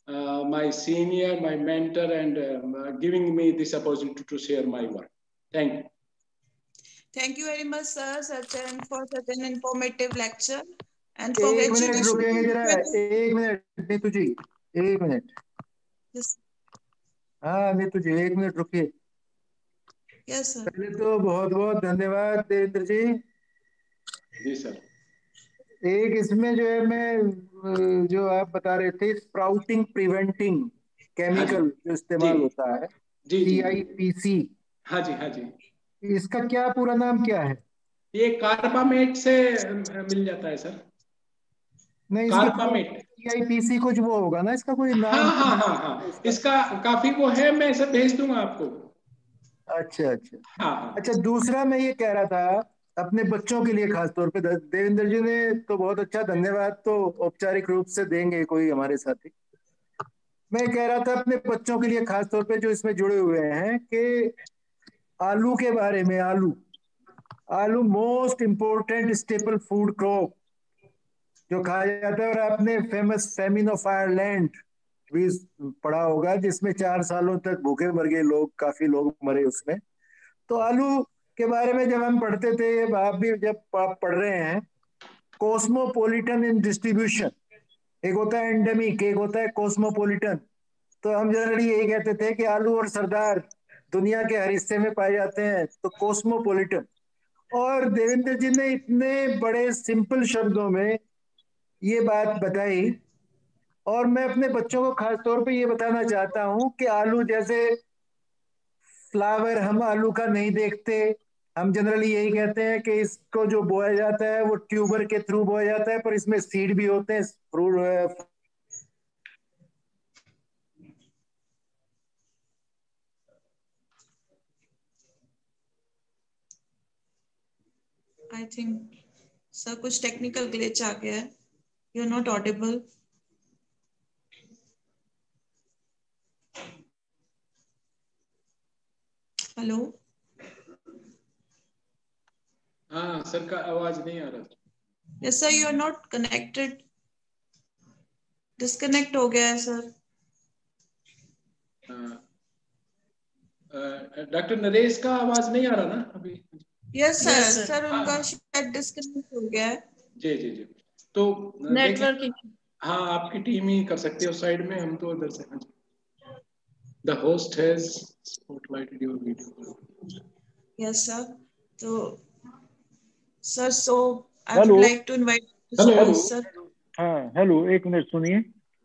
my senior, my mentor, and giving me this opportunity to share my work. Thank you. Thank you very much, sir, for such an informative lecture. And एक minute रुकेंगे जरा, congratulations. एक minute Neetu जी, एक minute. Yes. हाँ नीतू जी, एक minute रुकिए। Yes, sir. पहले तो बहुत बहुत धन्यवाद देवेंद्र जी। जी सर। एक इसमें जो है मैं जो आप बता रहे थे स्प्राउटिंग प्रिवेंटिंग केमिकल जो इस्तेमाल होता है, CIPC। हाँ जी, हाँ जी। इसका क्या पूरा नाम क्या है? ये कार्बामेट से मिल जाता है सर। नहीं, कार्बामेट। CIPC कुछ वो होगा ना, इसका कोई नाम? हाँ हाँ हाँ हाँ, इसका काफी वो है, मैं इसे भेज दूंगा आपको। अच्छा अच्छा। हाँ हाँ। अच्छा, दूसरा मैं ये कह रहा था अपने बच्चों के लिए खास तौर पे, देवेंद्र जी ने तो बहुत अच्छा, धन्यवाद तो औपचारिक रूप से देंगे कोई हमारे साथी। मैं कह रहा था अपने बच्चों के लिए खास तौर पे जो इसमें जुड़े हुए हैं कि आलू के बारे में, आलू most important staple food crop जो खाया जाता है, और आपने फेमस फेमिन ऑफ आयरलैंड भी पढ़ा होगा जिसमें 4 सालों तक भूखे मर गए लोग, काफी लोग मरे उसमें। तो आलू के बारे में जब हम पढ़ते थे, आप भी जब आप पढ़ रहे हैं, कॉस्मोपोलिटन इन डिस्ट्रीब्यूशन, एक होता है एंडेमिक, एक होता है कॉस्मोपोलिटन। तो हम जनरली यही कहते थे कि आलू और सरदार दुनिया के हर हिस्से में पाए जाते हैं, तो कॉस्मोपोलिटन। और देवेंद्र जी ने इतने बड़े सिंपल शब्दों में ये बात बताई, और मैं अपने बच्चों को खास तौर पे ये बताना चाहता हूं कि आलू जैसे फ्लावर हम आलू का नहीं देखते, हम जनरली यही कहते हैं कि इसको जो बोया जाता है वो ट्यूबर के थ्रू बोया जाता है, पर इसमें सीड भी होते हैं, फ्रूट। I think sir कुछ टेक्निकल ग्लिच आ गया है, you are not audible. Hello. हाँ सर का आवाज नहीं आ रहा। Yes sir, you are not connected, disconnect हो गया है सर। डॉक्टर नरेश का आवाज नहीं आ रहा ना अभी? यस सर, सर उनका शायद डिस्कनेक्ट हो गया है। जी जी जी। तो नेटवर्क। हाँ, आपकी टीम ही कर सकते हो साइड में, हम तो इधर से। The host has spotlighted your video. Yes, sir. So, sir, so I Hello. would like to invite Hello. sir. हाँ हेलो, एक मिनट सुनिए।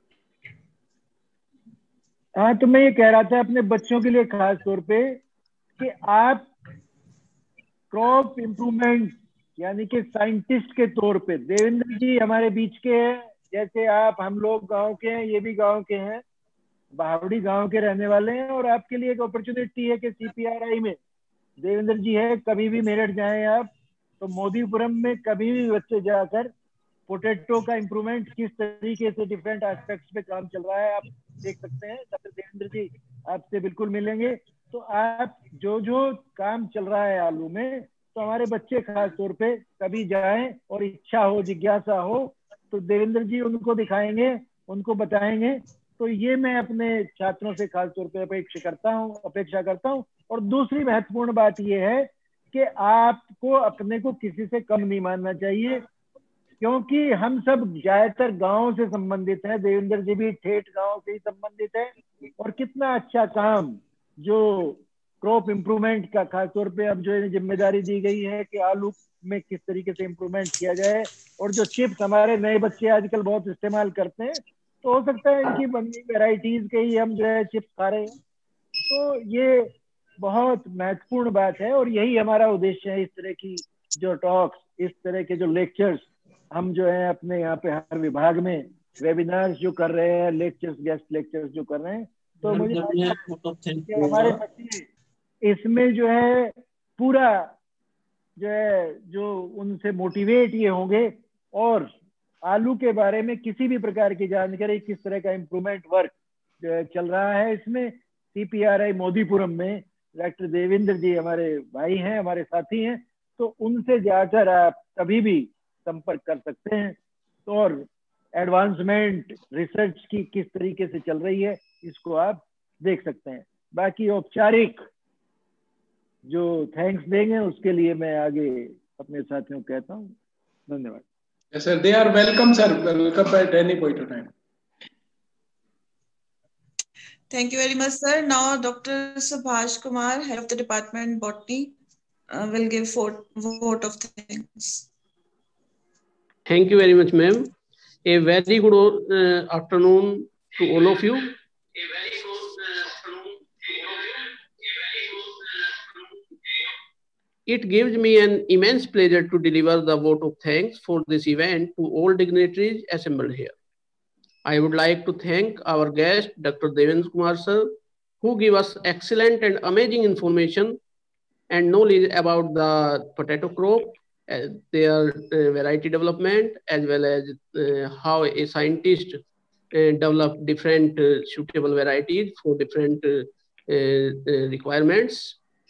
हाँ, तो मैं ये कह रहा था अपने बच्चों के लिए खास तौर पे कि आप क्रॉप इम्प्रूवमेंट यानी कि साइंटिस्ट के तौर पे, देवेंद्र जी हमारे बीच के हैं, जैसे आप, हम लोग गांव के हैं, ये भी गांव के हैं, बावड़ी गांव के रहने वाले हैं, और आपके लिए एक अपॉर्चुनिटी है कि CPRI में देवेंद्र जी है, कभी भी मेरठ जाएं आप तो मोदीपुरम में कभी भी बच्चे जाकर पोटैटो का इम्प्रूवमेंट किस तरीके से डिफरेंट एस्पेक्ट्स पे काम चल रहा है आप देख सकते हैं। डॉक्टर देवेंद्र जी आपसे बिल्कुल मिलेंगे। तो आप जो जो काम चल रहा है आलू में, तो हमारे बच्चे खास तौर पे कभी जाएं और इच्छा हो, जिज्ञासा हो, तो देवेंद्र जी उनको दिखाएंगे, उनको बताएंगे। तो ये मैं अपने छात्रों से खास तौर पे अपेक्षा करता हूँ। और दूसरी महत्वपूर्ण बात यह है कि आपको अपने को किसी से कम नहीं मानना चाहिए, क्योंकि हम सब ज्यादातर गांव से संबंधित हैं, देवेंद्र जी भी ठेठ गांव से ही संबंधित है, और कितना अच्छा काम जो क्रॉप इम्प्रूवमेंट का खास तौर पे अब जो जिम्मेदारी दी गई है कि आलू में किस तरीके से इम्प्रूवमेंट किया जाए, और जो चिप्स हमारे नए बच्चे आजकल बहुत इस्तेमाल करते हैं, तो हो सकता है इनकी बनी वेराइटीज के ही हम जो है चिप्स खा रहे हैं। तो ये बहुत महत्वपूर्ण बात है, और यही हमारा उद्देश्य है। इस तरह की जो टॉक्स, इस तरह के जो लेक्चर्स हम जो है अपने यहाँ पे हर विभाग में वेबिनार्स जो कर रहे हैं, लेक्चर्स, गेस्ट लेक्चर्स जो कर रहे हैं, तो मुझे हमारे बच्चे इसमें जो है पूरा जो है जो उनसे मोटिवेट ये होंगे, और आलू के बारे में किसी भी प्रकार की जानकारी, किस तरह का इम्प्रूवमेंट वर्क जो है चल रहा है इसमें CPRI मोदीपुरम में, डॉक्टर देवेंद्र जी हमारे भाई हैं, हमारे साथी हैं, तो उनसे जाकर आप कभी भी संपर्क कर सकते हैं। तो और एडवांसमेंट रिसर्च की किस तरीके से चल रही है, इसको आप देख सकते हैं। बाकी औपचारिक जो थैंक्स देंगे उसके लिए मैं आगे अपने साथियों को कहता हूँ। धन्यवाद। Yes, sir. They are welcome, sir. Welcome at any point of time. Thank you very much, sir. Now, Dr. Subhash Kumar, head of the department botany, will give vote of thanks. Thank you very much, ma'am. A very good afternoon to all of you. It gives me an immense pleasure to deliver the vote of thanks for this event to all dignitaries assembled here. I would like to thank our guest, Dr. Devendra Kumar sir, who gave us excellent and amazing information and knowledge about the potato crop, their variety development, as well as how a scientist develop different suitable varieties for different requirements.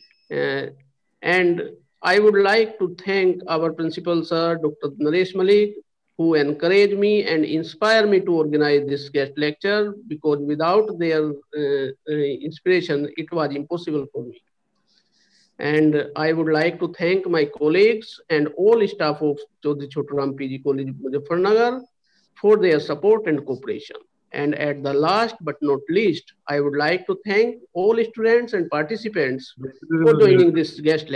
And I would like to thank our principal sir, Dr. Naresh Malik, who encouraged me and inspired me to organize this guest lecture, because without their inspiration, it was impossible for me. And I would like to thank my colleagues and all staff of Chaudhary Chotu Ram PG College, Muzaffarnagar, for their support and cooperation. And at the last but not least, I would like to thank all students and participants for joining this guest lecture.